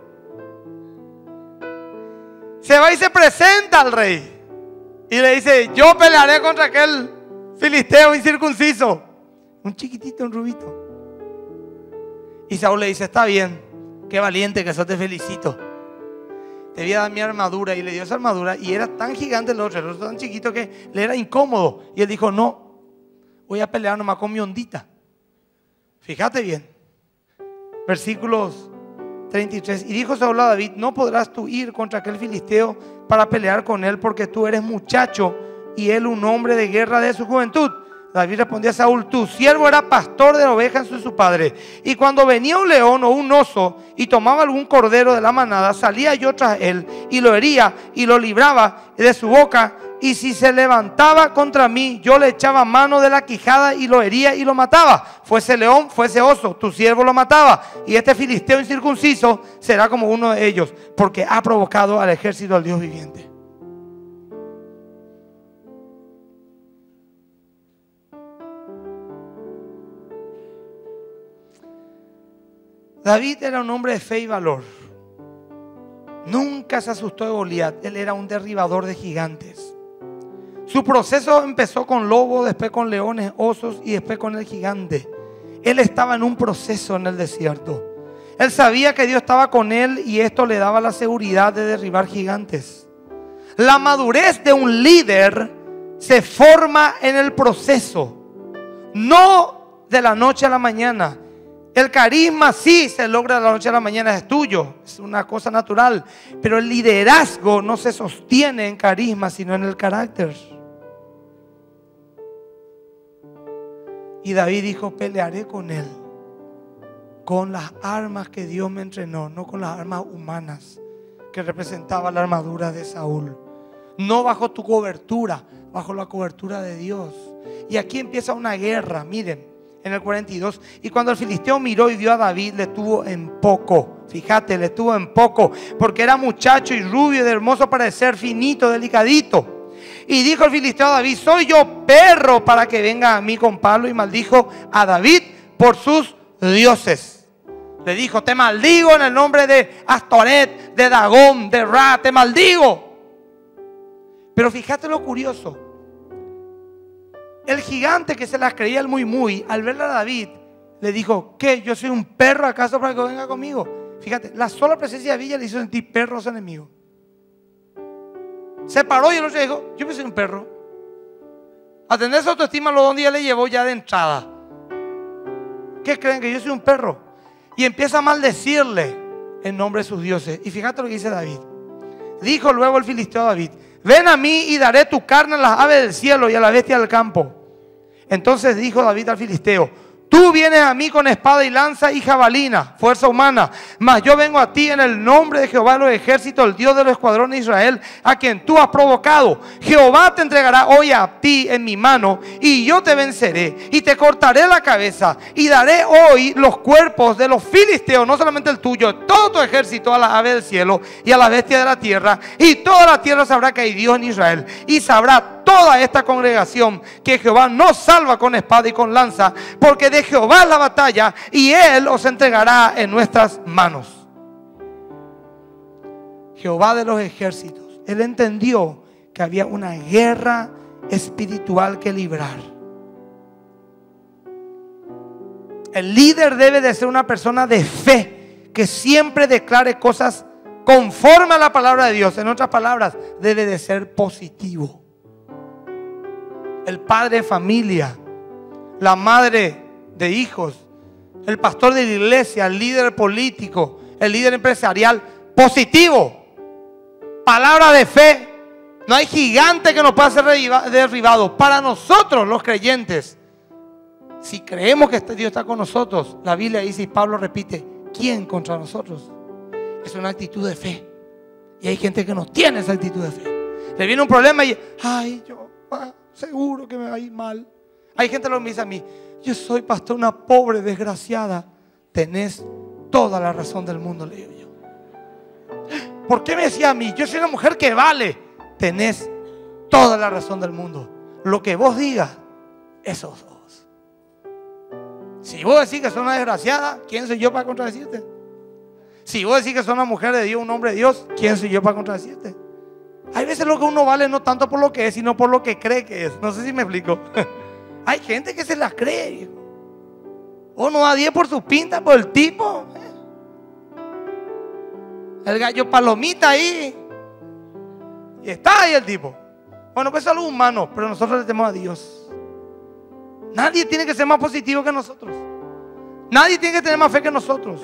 Se va y se presenta al rey y le dice: yo pelearé contra aquel filisteo incircunciso. Un chiquitito, un rubito. Y Saúl le dice: está bien, qué valiente que sos, te felicito. Te voy a dar mi armadura. Y le dio esa armadura. Y era tan gigante el otro tan chiquito que le era incómodo. Y él dijo: no, voy a pelear nomás con mi ondita. Fíjate bien, versículos 33. Y dijo Saúl a David: no podrás tú ir contra aquel filisteo para pelear con él, porque tú eres muchacho y él un hombre de guerra de su juventud. David respondió a Saúl: tu siervo era pastor de ovejas en su padre, y cuando venía un león o un oso y tomaba algún cordero de la manada, salía yo tras él y lo hería y lo libraba de su boca, y si se levantaba contra mí, yo le echaba mano de la quijada y lo hería y lo mataba. Fuese león, fuese oso, tu siervo lo mataba. Y este filisteo incircunciso será como uno de ellos, porque ha provocado al ejército del Dios viviente. David era un hombre de fe y valor. Nunca se asustó de Goliat. Él era un derribador de gigantes. Su proceso empezó con lobos, después con leones, osos y después con el gigante. Él estaba en un proceso en el desierto. Él sabía que Dios estaba con él y esto le daba la seguridad de derribar gigantes. La madurez de un líder se forma en el proceso, no de la noche a la mañana. El carisma sí se logra de la noche a la mañana, es tuyo, es una cosa natural. Pero el liderazgo no se sostiene en carisma, sino en el carácter. Y David dijo: pelearé con él con las armas que Dios me entrenó, no con las armas humanas que representaba la armadura de Saúl. No bajo tu cobertura, bajo la cobertura de Dios. Y aquí empieza una guerra, miren, en el 42. Y cuando el filisteo miró y vio a David, le tuvo en poco. Fíjate, le tuvo en poco, porque era muchacho y rubio, de hermoso parecer, finito, delicadito. Y dijo el filisteo a David: soy yo perro para que venga a mí con palo. Y maldijo a David por sus dioses. Le dijo: te maldigo en el nombre de Astoret, de Dagón, de Ra, te maldigo. Pero fíjate lo curioso. El gigante que se las creía el muy, al verle a David, le dijo: ¿qué? ¿Yo soy un perro acaso para que venga conmigo? Fíjate, la sola presencia de Villa le hizo sentir perros enemigos. Se paró y el otro dijo: yo soy un perro. A tener esa autoestima, los 2 días le llevó ya de entrada. ¿Qué creen? Que yo soy un perro. Y empieza a maldecirle en nombre de sus dioses. Y fíjate lo que dice David. Dijo luego el filisteo a David: ven a mí y daré tu carne a las aves del cielo y a la bestia del campo. Entonces dijo David al filisteo: tú vienes a mí con espada y lanza y jabalina, fuerza humana, mas yo vengo a ti en el nombre de Jehová de los ejércitos, el Dios de los escuadrones de Israel, a quien tú has provocado. Jehová te entregará hoy a ti en mi mano, y yo te venceré, y te cortaré la cabeza, y daré hoy los cuerpos de los filisteos, no solamente el tuyo, todo tu ejército, a las aves del cielo y a las bestias de la tierra, y toda la tierra sabrá que hay Dios en Israel, y sabrá toda esta congregación que Jehová no salva con espada y con lanza, porque de Jehová es la batalla y Él os entregará en nuestras manos. Jehová de los ejércitos, Él entendió que había una guerra espiritual que librar. El líder debe de ser una persona de fe, que siempre declare cosas conforme a la palabra de Dios. En otras palabras, debe de ser positivo. El padre de familia, la madre de hijos, el pastor de la iglesia, el líder político, el líder empresarial, positivo, palabra de fe, No hay gigante que nos pueda ser derribado. Para nosotros los creyentes, si creemos que Dios está con nosotros, la Biblia dice y Pablo repite, ¿quién contra nosotros? Es una actitud de fe. Y hay gente que no tiene esa actitud de fe. Le viene un problema y, ay, yo seguro que me va a ir mal. Hay gente que me dice a mí, yo soy pastor, una pobre desgraciada. Tenés toda la razón del mundo, le digo yo. ¿Por qué me decía a mí? Yo soy una mujer que vale. Tenés toda la razón del mundo. Lo que vos digas, eso sos. Si vos decís que sos una desgraciada, ¿quién soy yo para contradecirte? Si vos decís que sos una mujer de Dios, un hombre de Dios, ¿quién soy yo para contradecirte? Hay veces lo que uno vale no tanto por lo que es, sino por lo que cree que es. No sé si me explico. Hay gente que se las cree, viejo. O no da 10 por su pinta, por el tipo. El gallo palomita ahí. Y está ahí el tipo. Bueno, pues es algo humano, pero nosotros le tememos a Dios. Nadie tiene que ser más positivo que nosotros. Nadie tiene que tener más fe que nosotros.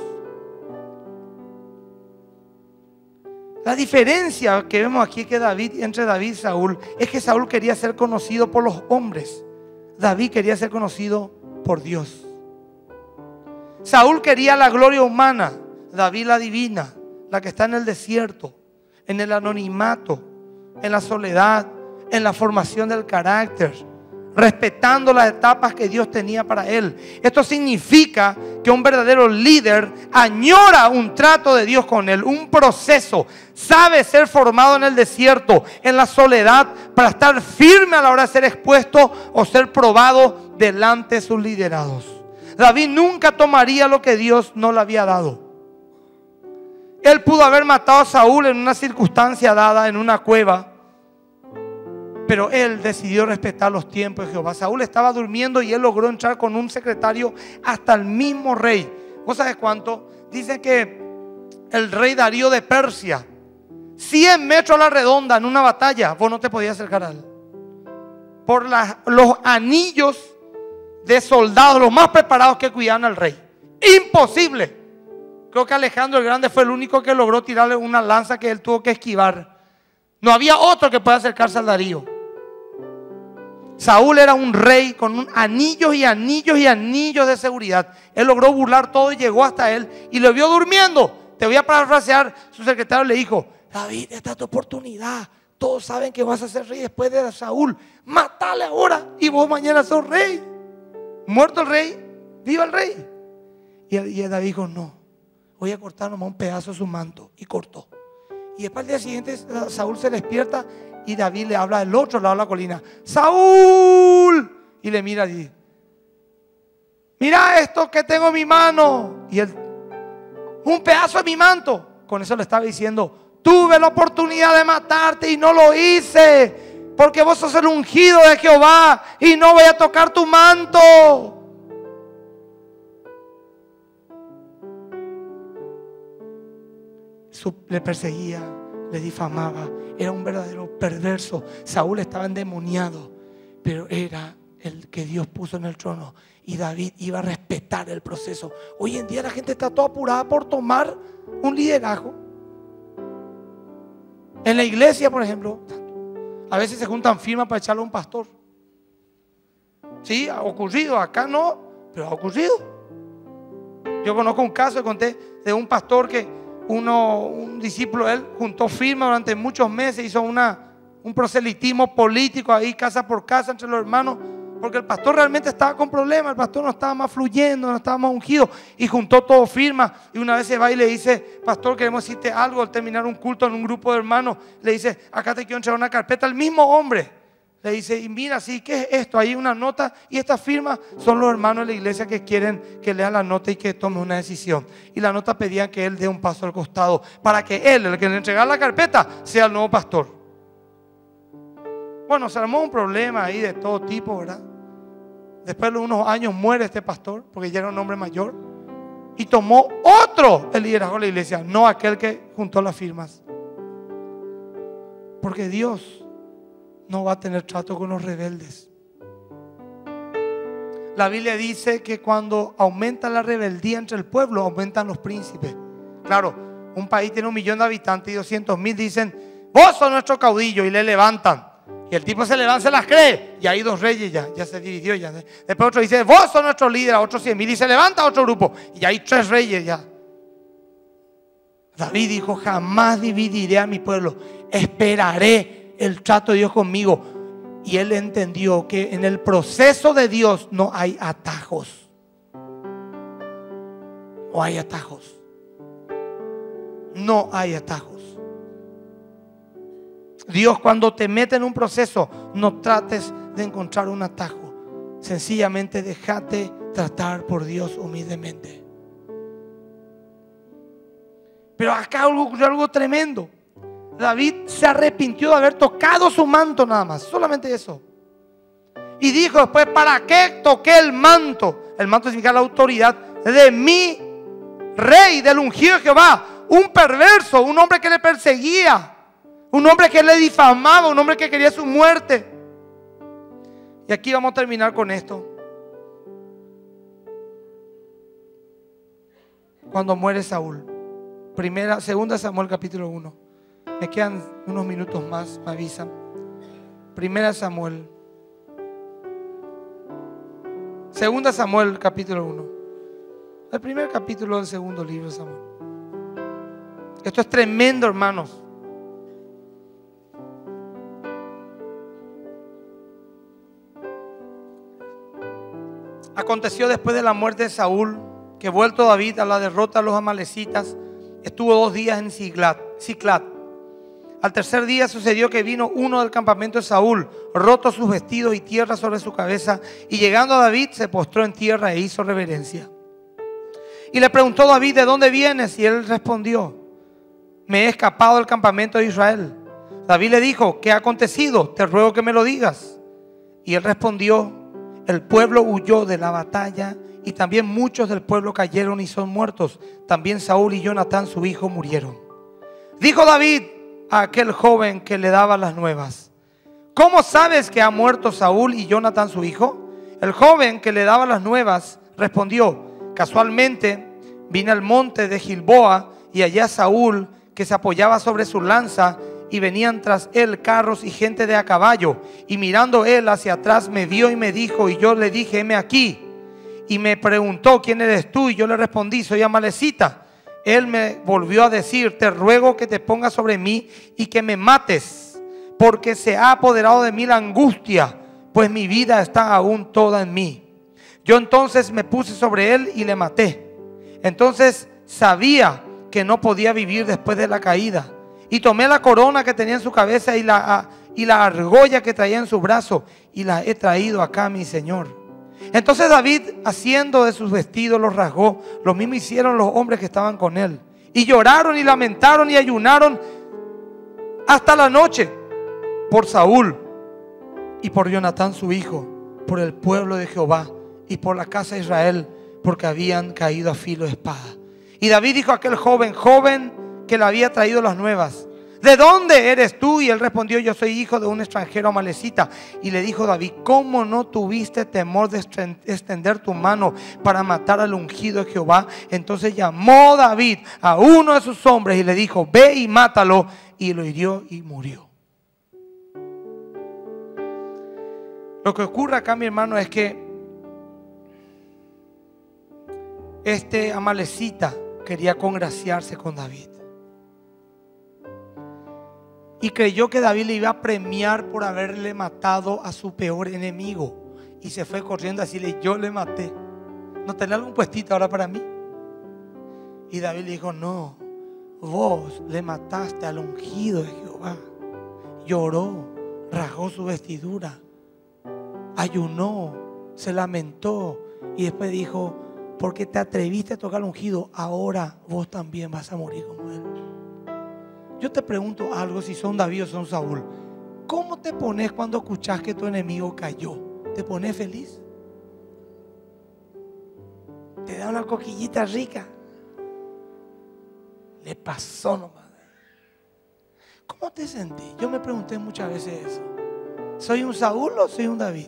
La diferencia que vemos aquí entre David y Saúl es que Saúl quería ser conocido por los hombres. David quería ser conocido por Dios. Saúl quería la gloria humana, David la divina, la que está en el desierto, en el anonimato, en la soledad, en la formación del carácter, respetando las etapas que Dios tenía para él. Esto significa que un verdadero líder añora un trato de Dios con él, un proceso. Sabe ser formado en el desierto, en la soledad, para estar firme a la hora de ser expuesto o ser probado delante de sus liderados. David nunca tomaría lo que Dios no le había dado. Él pudo haber matado a Saúl en una circunstancia dada, en una cueva. Pero él decidió respetar los tiempos de Jehová. Saúl estaba durmiendo y él logró entrar con un secretario hasta el mismo rey. ¿Vos sabés cuánto? Dice que el rey Darío de Persia, 100 metros a la redonda en una batalla, vos no te podías acercar a él. Por los anillos de soldados, los más preparados que cuidaban al rey. Imposible. Creo que Alejandro el Grande fue el único que logró tirarle una lanza que él tuvo que esquivar. No había otro que pueda acercarse al Darío. Saúl era un rey con anillos y anillos y anillos de seguridad. Él logró burlar todo y llegó hasta él y lo vio durmiendo. Te voy a parafrasear. Su secretario le dijo: David, esta es tu oportunidad. Todos saben que vas a ser rey después de Saúl. Mátale ahora y vos mañana sos rey. Muerto el rey, viva el rey. Y David dijo: no, voy a cortar nomás un pedazo de su manto. Y cortó. Y después al día siguiente Saúl se despierta y David le habla del otro lado de la colina: Saúl. Y le mira y dice: mira esto que tengo en mi mano. Y él: un pedazo de mi manto. Con eso le estaba diciendo: tuve la oportunidad de matarte y no lo hice, porque vos sos el ungido de Jehová y no voy a tocar tu manto. Le perseguía, le difamaba. Era un verdadero perverso. Saúl estaba endemoniado, pero era el que Dios puso en el trono. Y David iba a respetar el proceso. Hoy en día la gente está toda apurada por tomar un liderazgo. En la iglesia, por ejemplo, a veces se juntan firmas para echarle a un pastor. Sí, ha ocurrido. Acá no, pero ha ocurrido. Yo conozco un caso que conté de un pastor que un discípulo de él juntó firmas durante muchos meses, hizo un proselitismo político ahí casa por casa entre los hermanos, porque el pastor realmente estaba con problemas. El pastor no estaba más fluyendo, no estaba más ungido, y juntó todo firmas. Y una vez se va y le dice: pastor, queremos decirte algo. Al terminar un culto en un grupo de hermanos, le dice: acá te quiero entregar una carpeta. El mismo hombre le dice: y mira, sí, ¿qué es esto? Hay una nota, y estas firmas son los hermanos de la iglesia que quieren que lea la nota y que tome una decisión. Y la nota pedía que él dé un paso al costado para que él, el que le entregara la carpeta, sea el nuevo pastor. Bueno, se armó un problema ahí de todo tipo, ¿verdad? Después de unos años muere este pastor, porque ya era un hombre mayor, y tomó otro el liderazgo de la iglesia, no aquel que juntó las firmas. Porque Dios no va a tener trato con los rebeldes. La Biblia dice que cuando aumenta la rebeldía entre el pueblo, aumentan los príncipes. Claro, un país tiene 1 millón de habitantes y 200.000 dicen: vos sos nuestro caudillo, y le levantan. Y el tipo se levanta, se las cree, y hay 2 reyes ya se dividió. Ya. Después otro dice, vos sos nuestro líder, a otros 100,000, y se levanta otro grupo, y ya hay 3 reyes ya. David dijo, jamás dividiré a mi pueblo, esperaré el trato de Dios conmigo. Y él entendió que en el proceso de Dios no hay atajos. No hay atajos. No hay atajos. Dios, cuando te mete en un proceso, no trates de encontrar un atajo. Sencillamente déjate tratar por Dios humildemente. Pero acá ocurrió algo tremendo. David se arrepintió de haber tocado su manto nada más, solamente eso. Y dijo después, ¿para qué toqué el manto? El manto significa la autoridad de mi rey, del ungido de Jehová. Un perverso, un hombre que le perseguía, un hombre que le difamaba, un hombre que quería su muerte. Y aquí vamos a terminar con esto. Cuando muere Saúl, segunda Samuel capítulo 1. Me quedan unos minutos más, me avisan. Primera Samuel. Segunda Samuel capítulo 1. El primer capítulo del segundo libro de Samuel. Esto es tremendo, hermanos. Aconteció después de la muerte de Saúl, que vuelto David a la derrota de los amalecitas, estuvo 2 días en Siclat. Al tercer día sucedió que vino uno del campamento de Saúl, roto sus vestidos y tierra sobre su cabeza, y llegando a David se postró en tierra e hizo reverencia. Y le preguntó David, ¿de dónde vienes? Y él respondió, me he escapado del campamento de Israel. David le dijo, ¿qué ha acontecido? Te ruego que me lo digas. Y él respondió, el pueblo huyó de la batalla y también muchos del pueblo cayeron y son muertos. También Saúl y Jonatán su hijo murieron. Dijo David a aquel joven que le daba las nuevas, ¿cómo sabes que ha muerto Saúl y Jonatán su hijo? El joven que le daba las nuevas respondió, casualmente vine al monte de Gilboa y hallé a Saúl que se apoyaba sobre su lanza y venían tras él carros y gente de a caballo, y mirando él hacia atrás me vio y me dijo, y yo le dije, heme aquí. Y me preguntó, ¿quién eres tú? Y yo le respondí, soy amalecita. Él me volvió a decir, te ruego que te pongas sobre mí y que me mates, porque se ha apoderado de mí la angustia, pues mi vida está aún toda en mí. Yo entonces me puse sobre él y le maté. Entonces sabía que no podía vivir después de la caída. Y tomé la corona que tenía en su cabeza y la argolla que traía en su brazo, y la he traído acá, mi señor. Entonces David, haciendo de sus vestidos, los rasgó. Lo mismo hicieron los hombres que estaban con él. Y lloraron y lamentaron y ayunaron hasta la noche por Saúl y por Jonatán su hijo, por el pueblo de Jehová y por la casa de Israel, porque habían caído a filo de espada. Y David dijo a aquel joven que le había traído las nuevas, ¿de dónde eres tú? Y él respondió, yo soy hijo de un extranjero amalecita. Y le dijo David, ¿cómo no tuviste temor de extender tu mano para matar al ungido de Jehová? Entonces llamó David a uno de sus hombres y le dijo, ve y mátalo. Y lo hirió y murió. Lo que ocurre acá, mi hermano, es que este amalecita quería congraciarse con David. Y creyó que David le iba a premiar por haberle matado a su peor enemigo. Y se fue corriendo a decirle, yo le maté. ¿No tenés algún puestito ahora para mí? Y David le dijo, no, vos le mataste al ungido de Jehová. Lloró, rasgó su vestidura, ayunó, se lamentó. Y después dijo, porque te atreviste a tocar al ungido, ahora vos también vas a morir como él. Yo te pregunto algo, si son David o son Saúl, ¿cómo te pones cuando escuchas que tu enemigo cayó? ¿Te pones feliz? ¿Te da una coquillita rica? Le pasó nomás. ¿Cómo te sentís? Yo me pregunté muchas veces eso. ¿Soy un Saúl o soy un David?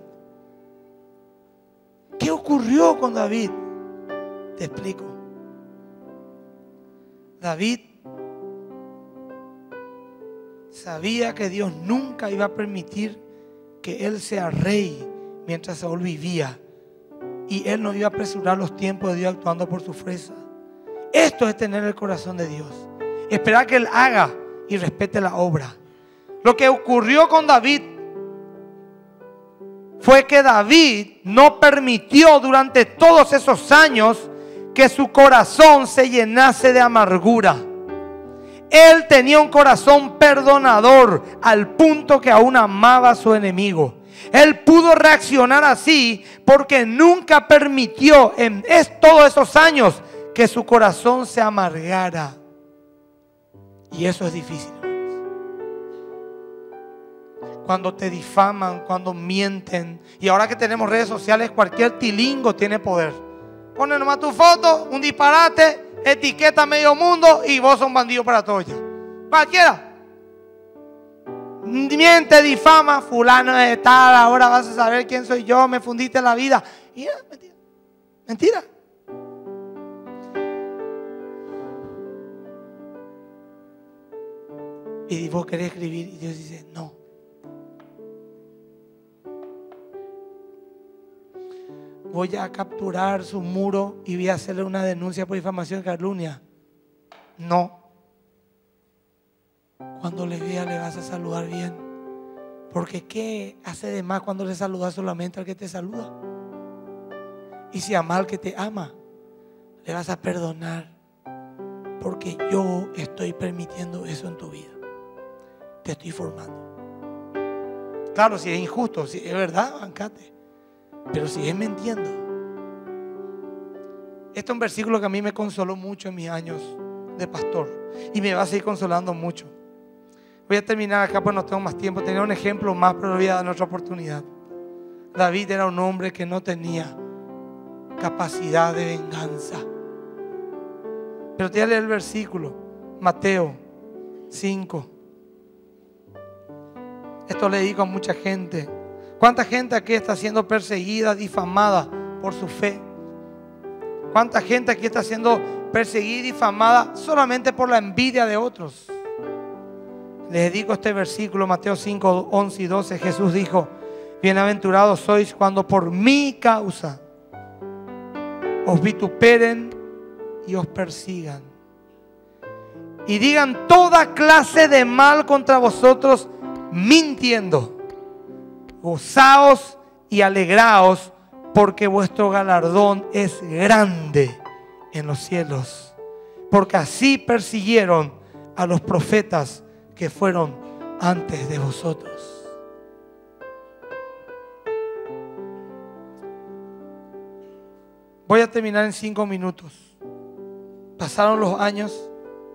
¿Qué ocurrió con David? Te explico. David sabía que Dios nunca iba a permitir que él sea rey mientras Saúl vivía, y él no iba a apresurar los tiempos de Dios actuando por su fuerza. Esto es tener el corazón de Dios, esperar que él haga y respete la obra. Lo que ocurrió con David fue que David no permitió durante todos esos años que su corazón se llenase de amargura. Él tenía un corazón perdonador al punto que aún amaba a su enemigo. Él pudo reaccionar así porque nunca permitió en todos esos años que su corazón se amargara. Y eso es difícil. Cuando te difaman, cuando mienten. Y ahora que tenemos redes sociales, cualquier tilingo tiene poder. Pone nomás tu foto, un disparate, etiqueta a medio mundo y vos sos un bandido para todos ya. Cualquiera. Miente, difama, fulano de tal, ahora vas a saber quién soy yo, me fundiste la vida. Y es mentira. Mentira. Y vos querés escribir y Dios dice no. Voy a capturar su muro y voy a hacerle una denuncia por difamación y calumnia. No. Cuando le vea le vas a saludar bien. Porque ¿qué hace de más cuando le saludas solamente al que te saluda? Y si ama al que te ama, le vas a perdonar. Porque yo estoy permitiendo eso en tu vida. Te estoy formando. Claro, si es injusto, si es verdad, bancate. Pero si es mintiendo. Este es un versículo que a mí me consoló mucho en mis años de pastor. Y me va a seguir consolando mucho. Voy a terminar acá, pues no tengo más tiempo. Tenía un ejemplo más, pero voy a dar otra oportunidad. David era un hombre que no tenía capacidad de venganza. Pero te voy a leer el versículo. Mateo 5. Esto le digo a mucha gente. ¿Cuánta gente aquí está siendo perseguida, difamada por su fe? ¿Cuánta gente aquí está siendo perseguida y difamada solamente por la envidia de otros? Les digo este versículo, Mateo 5, 11 y 12. Jesús dijo: bienaventurados sois cuando por mi causa os vituperen y os persigan y digan toda clase de mal contra vosotros mintiendo. Gozaos y alegraos, porque vuestro galardón es grande en los cielos, porque así persiguieron a los profetas que fueron antes de vosotros. Voy a terminar en 5 minutos. Pasaron los años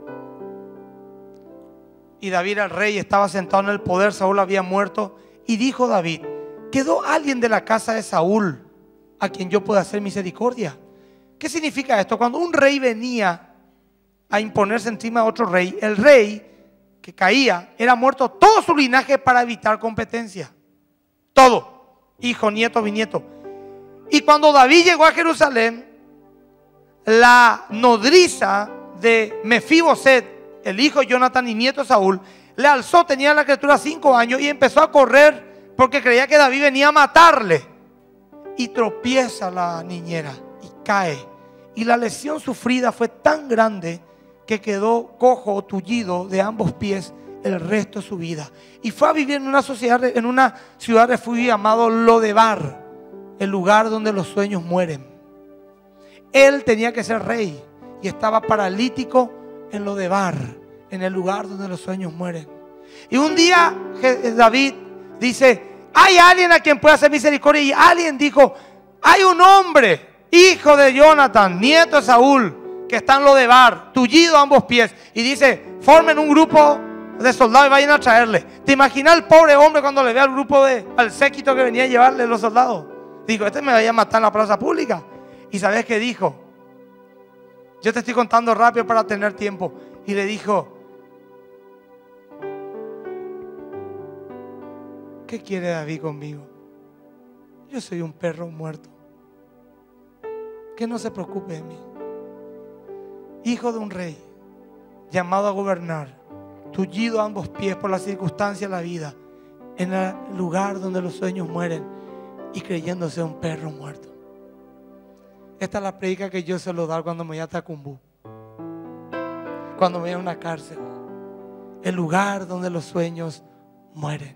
y David el rey estaba sentado en el poder. Saúl había muerto. Y dijo David: ¿quedó alguien de la casa de Saúl a quien yo pueda hacer misericordia? ¿Qué significa esto? Cuando un rey venía a imponerse encima de otro rey, el rey que caía era muerto todo su linaje para evitar competencia. Todo. Hijo, nieto, bisnieto. Y cuando David llegó a Jerusalén, la nodriza de Mefiboset, el hijo de Jonatán y nieto de Saúl, le alzó, tenía la criatura 5 años y empezó a correr porque creía que David venía a matarle. Y tropieza la niñera y cae. Y la lesión sufrida fue tan grande que quedó cojo o tullido de ambos pies el resto de su vida. Y fue a vivir en una ciudad refugio llamado Lodebar, el lugar donde los sueños mueren. Él tenía que ser rey y estaba paralítico en Lodebar, en el lugar donde los sueños mueren. Y un día David dice: hay alguien a quien pueda hacer misericordia. Y alguien dijo: hay un hombre, hijo de Jonatán, nieto de Saúl, que está en Lodebar, tullido a ambos pies. Y dice: formen un grupo de soldados y vayan a traerle. ¿Te imaginas el pobre hombre cuando le ve al grupo al séquito que venía a llevarle los soldados? Dijo: este me vaya a matar en la plaza pública. ¿Y sabes qué dijo? Yo te estoy contando rápido para tener tiempo. Y le dijo: ¿qué quiere David conmigo? Yo soy un perro muerto. Que no se preocupe de mí. Hijo de un rey, llamado a gobernar. tullido a ambos pies por las circunstancias de la vida, en el lugar donde los sueños mueren y creyéndose un perro muerto. Esta es la predica que yo suelo dar cuando me voy a Tacumbú, cuando me voy a una cárcel. El lugar donde los sueños mueren.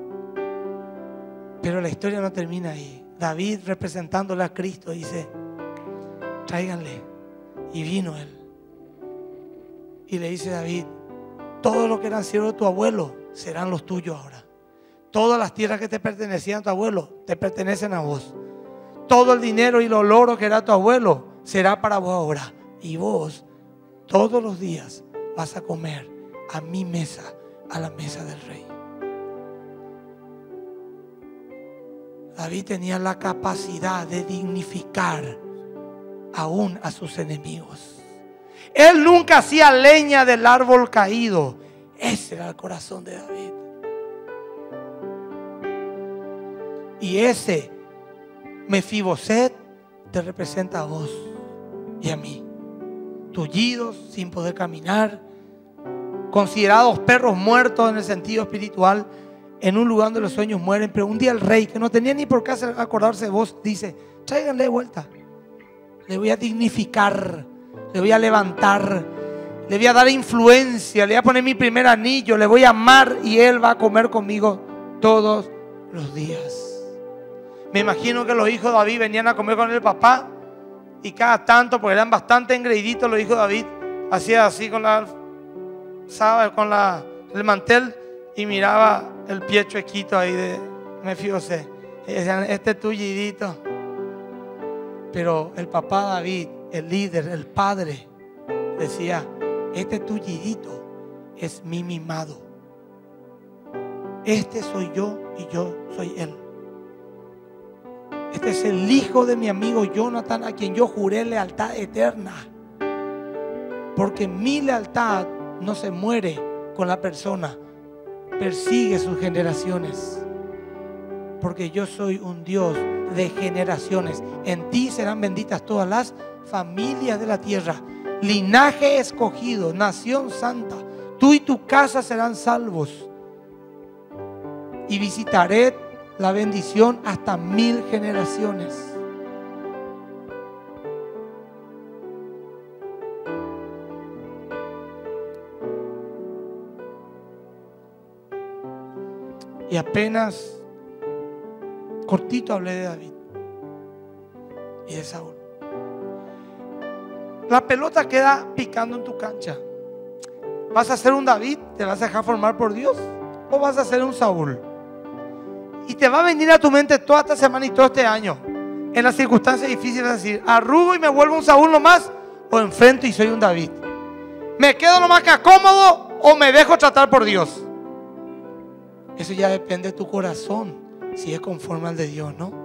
Pero la historia no termina ahí. David, representándole a Cristo, dice: tráiganle. Y vino él. Y le dice David: todo lo que eran siervos de tu abuelo serán los tuyos ahora. Todas las tierras que te pertenecían a tu abuelo te pertenecen a vos. Todo el dinero y los loros que era tu abuelo será para vos ahora. Y vos todos los días vas a comer a mi mesa, a la mesa del rey. David tenía la capacidad de dignificar aún a sus enemigos. Él nunca hacía leña del árbol caído. Ese era el corazón de David. Y ese Mefiboset te representa a vos y a mí. Tullidos, sin poder caminar, considerados perros muertos en el sentido espiritual, en un lugar donde los sueños mueren. Pero un día el rey, que no tenía ni por qué acordarse de vos, dice: tráiganle de vuelta. Le voy a dignificar, le voy a levantar, le voy a dar influencia, le voy a poner mi primer anillo, le voy a amar y él va a comer conmigo todos los días. Me imagino que los hijos de David venían a comer con el papá, y cada tanto, porque eran bastante engreíditos los hijos de David, hacía así con el mantel y miraba el pie chuequito ahí de Mefiboset. Y decían: este tullidito. Pero el papá David, el líder, el padre, decía: este tullidito es mi mimado. Este soy yo y yo soy él. Este es el hijo de mi amigo Jonathan, a quien yo juré lealtad eterna. Porque mi lealtad no se muere con la persona, persigue sus generaciones. Porque yo soy un Dios de generaciones. En ti serán benditas todas las familias de la tierra. Linaje escogido, nación santa. Tú y tu casa serán salvos. Y visitaré la bendición hasta 1000 generaciones. Y apenas cortito hablé de David y de Saúl. La pelota queda picando en tu cancha. ¿Vas a ser un David? ¿Te vas a dejar formar por Dios? ¿O vas a ser un Saúl? Y te va a venir a tu mente toda esta semana y todo este año, en las circunstancias difíciles, decir: arrugo y me vuelvo un Saúl nomás, o enfrento y soy un David. ¿Me quedo nomás que acómodo o me dejo tratar por Dios? Eso ya depende de tu corazón, si es conforme al de Dios, ¿no?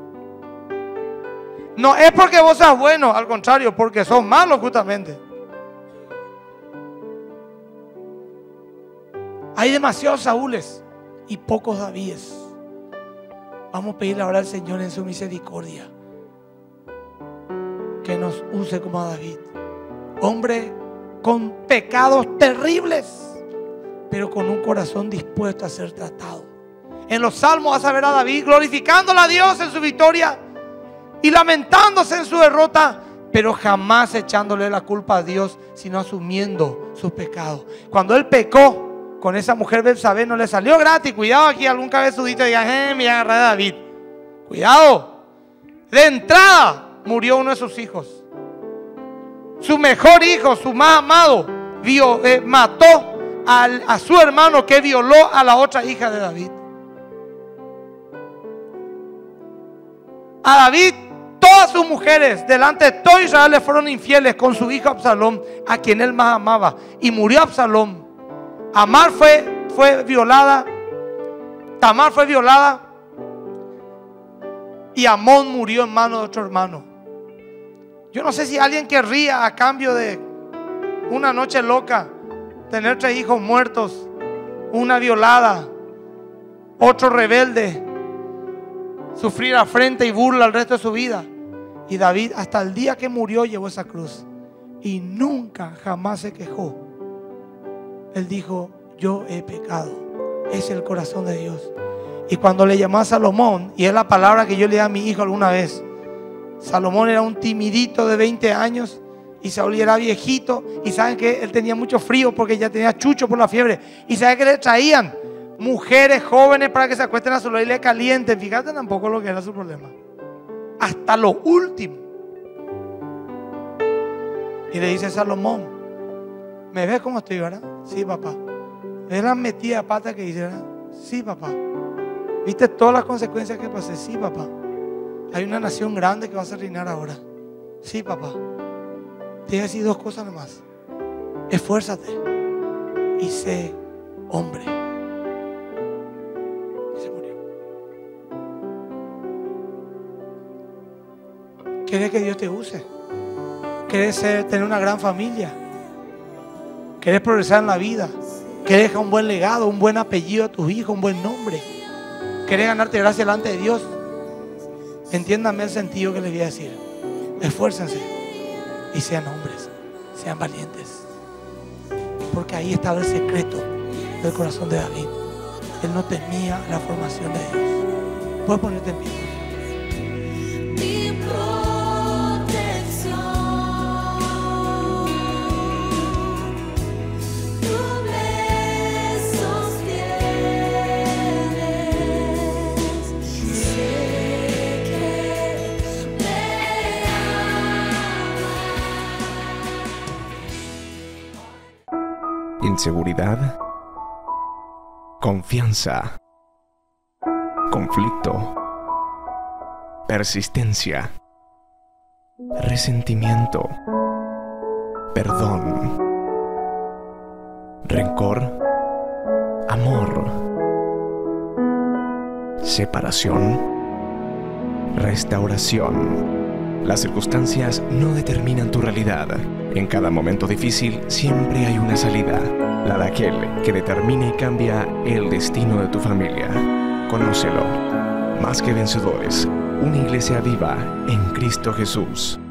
No es porque vos seas bueno, al contrario, porque sos malo justamente. Hay demasiados Saúles y pocos Davíes. Vamos a pedirle ahora al Señor en su misericordia que nos use como a David, hombre con pecados terribles, pero con un corazón dispuesto a ser tratado. En los salmos vas a ver a David glorificándole a Dios en su victoria y lamentándose en su derrota, pero jamás echándole la culpa a Dios, sino asumiendo sus pecados. Cuando él pecó con esa mujer Betsabé, no le salió gratis. Cuidado, aquí algún cabezudito diga: me agarré a David. Cuidado. De entrada murió uno de sus hijos. Su mejor hijo, su más amado, mató a su hermano que violó a la otra hija de David. A David, todas sus mujeres delante de todo Israel le fueron infieles con su hijo Absalón, a quien él más amaba. Y murió Absalón. Amar fue violada. Tamar fue violada. Y Amón murió en manos de otro hermano. Yo no sé si alguien querría, a cambio de una noche loca, tener 3 hijos muertos, una violada, otro rebelde, sufrir afrenta y burla el resto de su vida. Y David, hasta el día que murió, llevó esa cruz y nunca jamás se quejó. Él dijo: yo he pecado. Es el corazón de Dios. Y cuando le llamó a Salomón, y es la palabra que yo le di a mi hijo alguna vez, Salomón era un timidito de 20 años y Saúl era viejito, y saben que él tenía mucho frío porque ya tenía chucho por la fiebre, y saben que le traían mujeres jóvenes para que se acuesten a su lado y le calienten. Fíjate tampoco lo que era su problema, hasta lo último. Y le dice Salomón: ¿me ves cómo estoy, verdad? Sí, papá. ¿Ves la metida de pata que hice, verdad? Sí, papá. ¿Viste todas las consecuencias que pasé? Sí, papá. Hay una nación grande que vas a reinar ahora. Sí, papá. Te voy a decir 2 cosas nomás. Esfuérzate y sé hombre. Y se murió. ¿Quieres que Dios te use? ¿Quieres tener una gran familia? ¿Quieres progresar en la vida? ¿Quieres dejar un buen legado, un buen apellido a tus hijos, un buen nombre? ¿Quieres ganarte gracia delante de Dios? Entiéndanme el sentido que les voy a decir. Esfuércense y sean hombres, sean valientes. Porque ahí estaba el secreto del corazón de David. Él no temía la formación de Dios. ¿Puedes ponerte en pie? Inseguridad, confianza, conflicto, persistencia, resentimiento, perdón, rencor, amor, separación, restauración. Las circunstancias no determinan tu realidad. En cada momento difícil siempre hay una salida, la de aquel que determina y cambia el destino de tu familia. Conócelo. Más que vencedores, una iglesia viva en Cristo Jesús.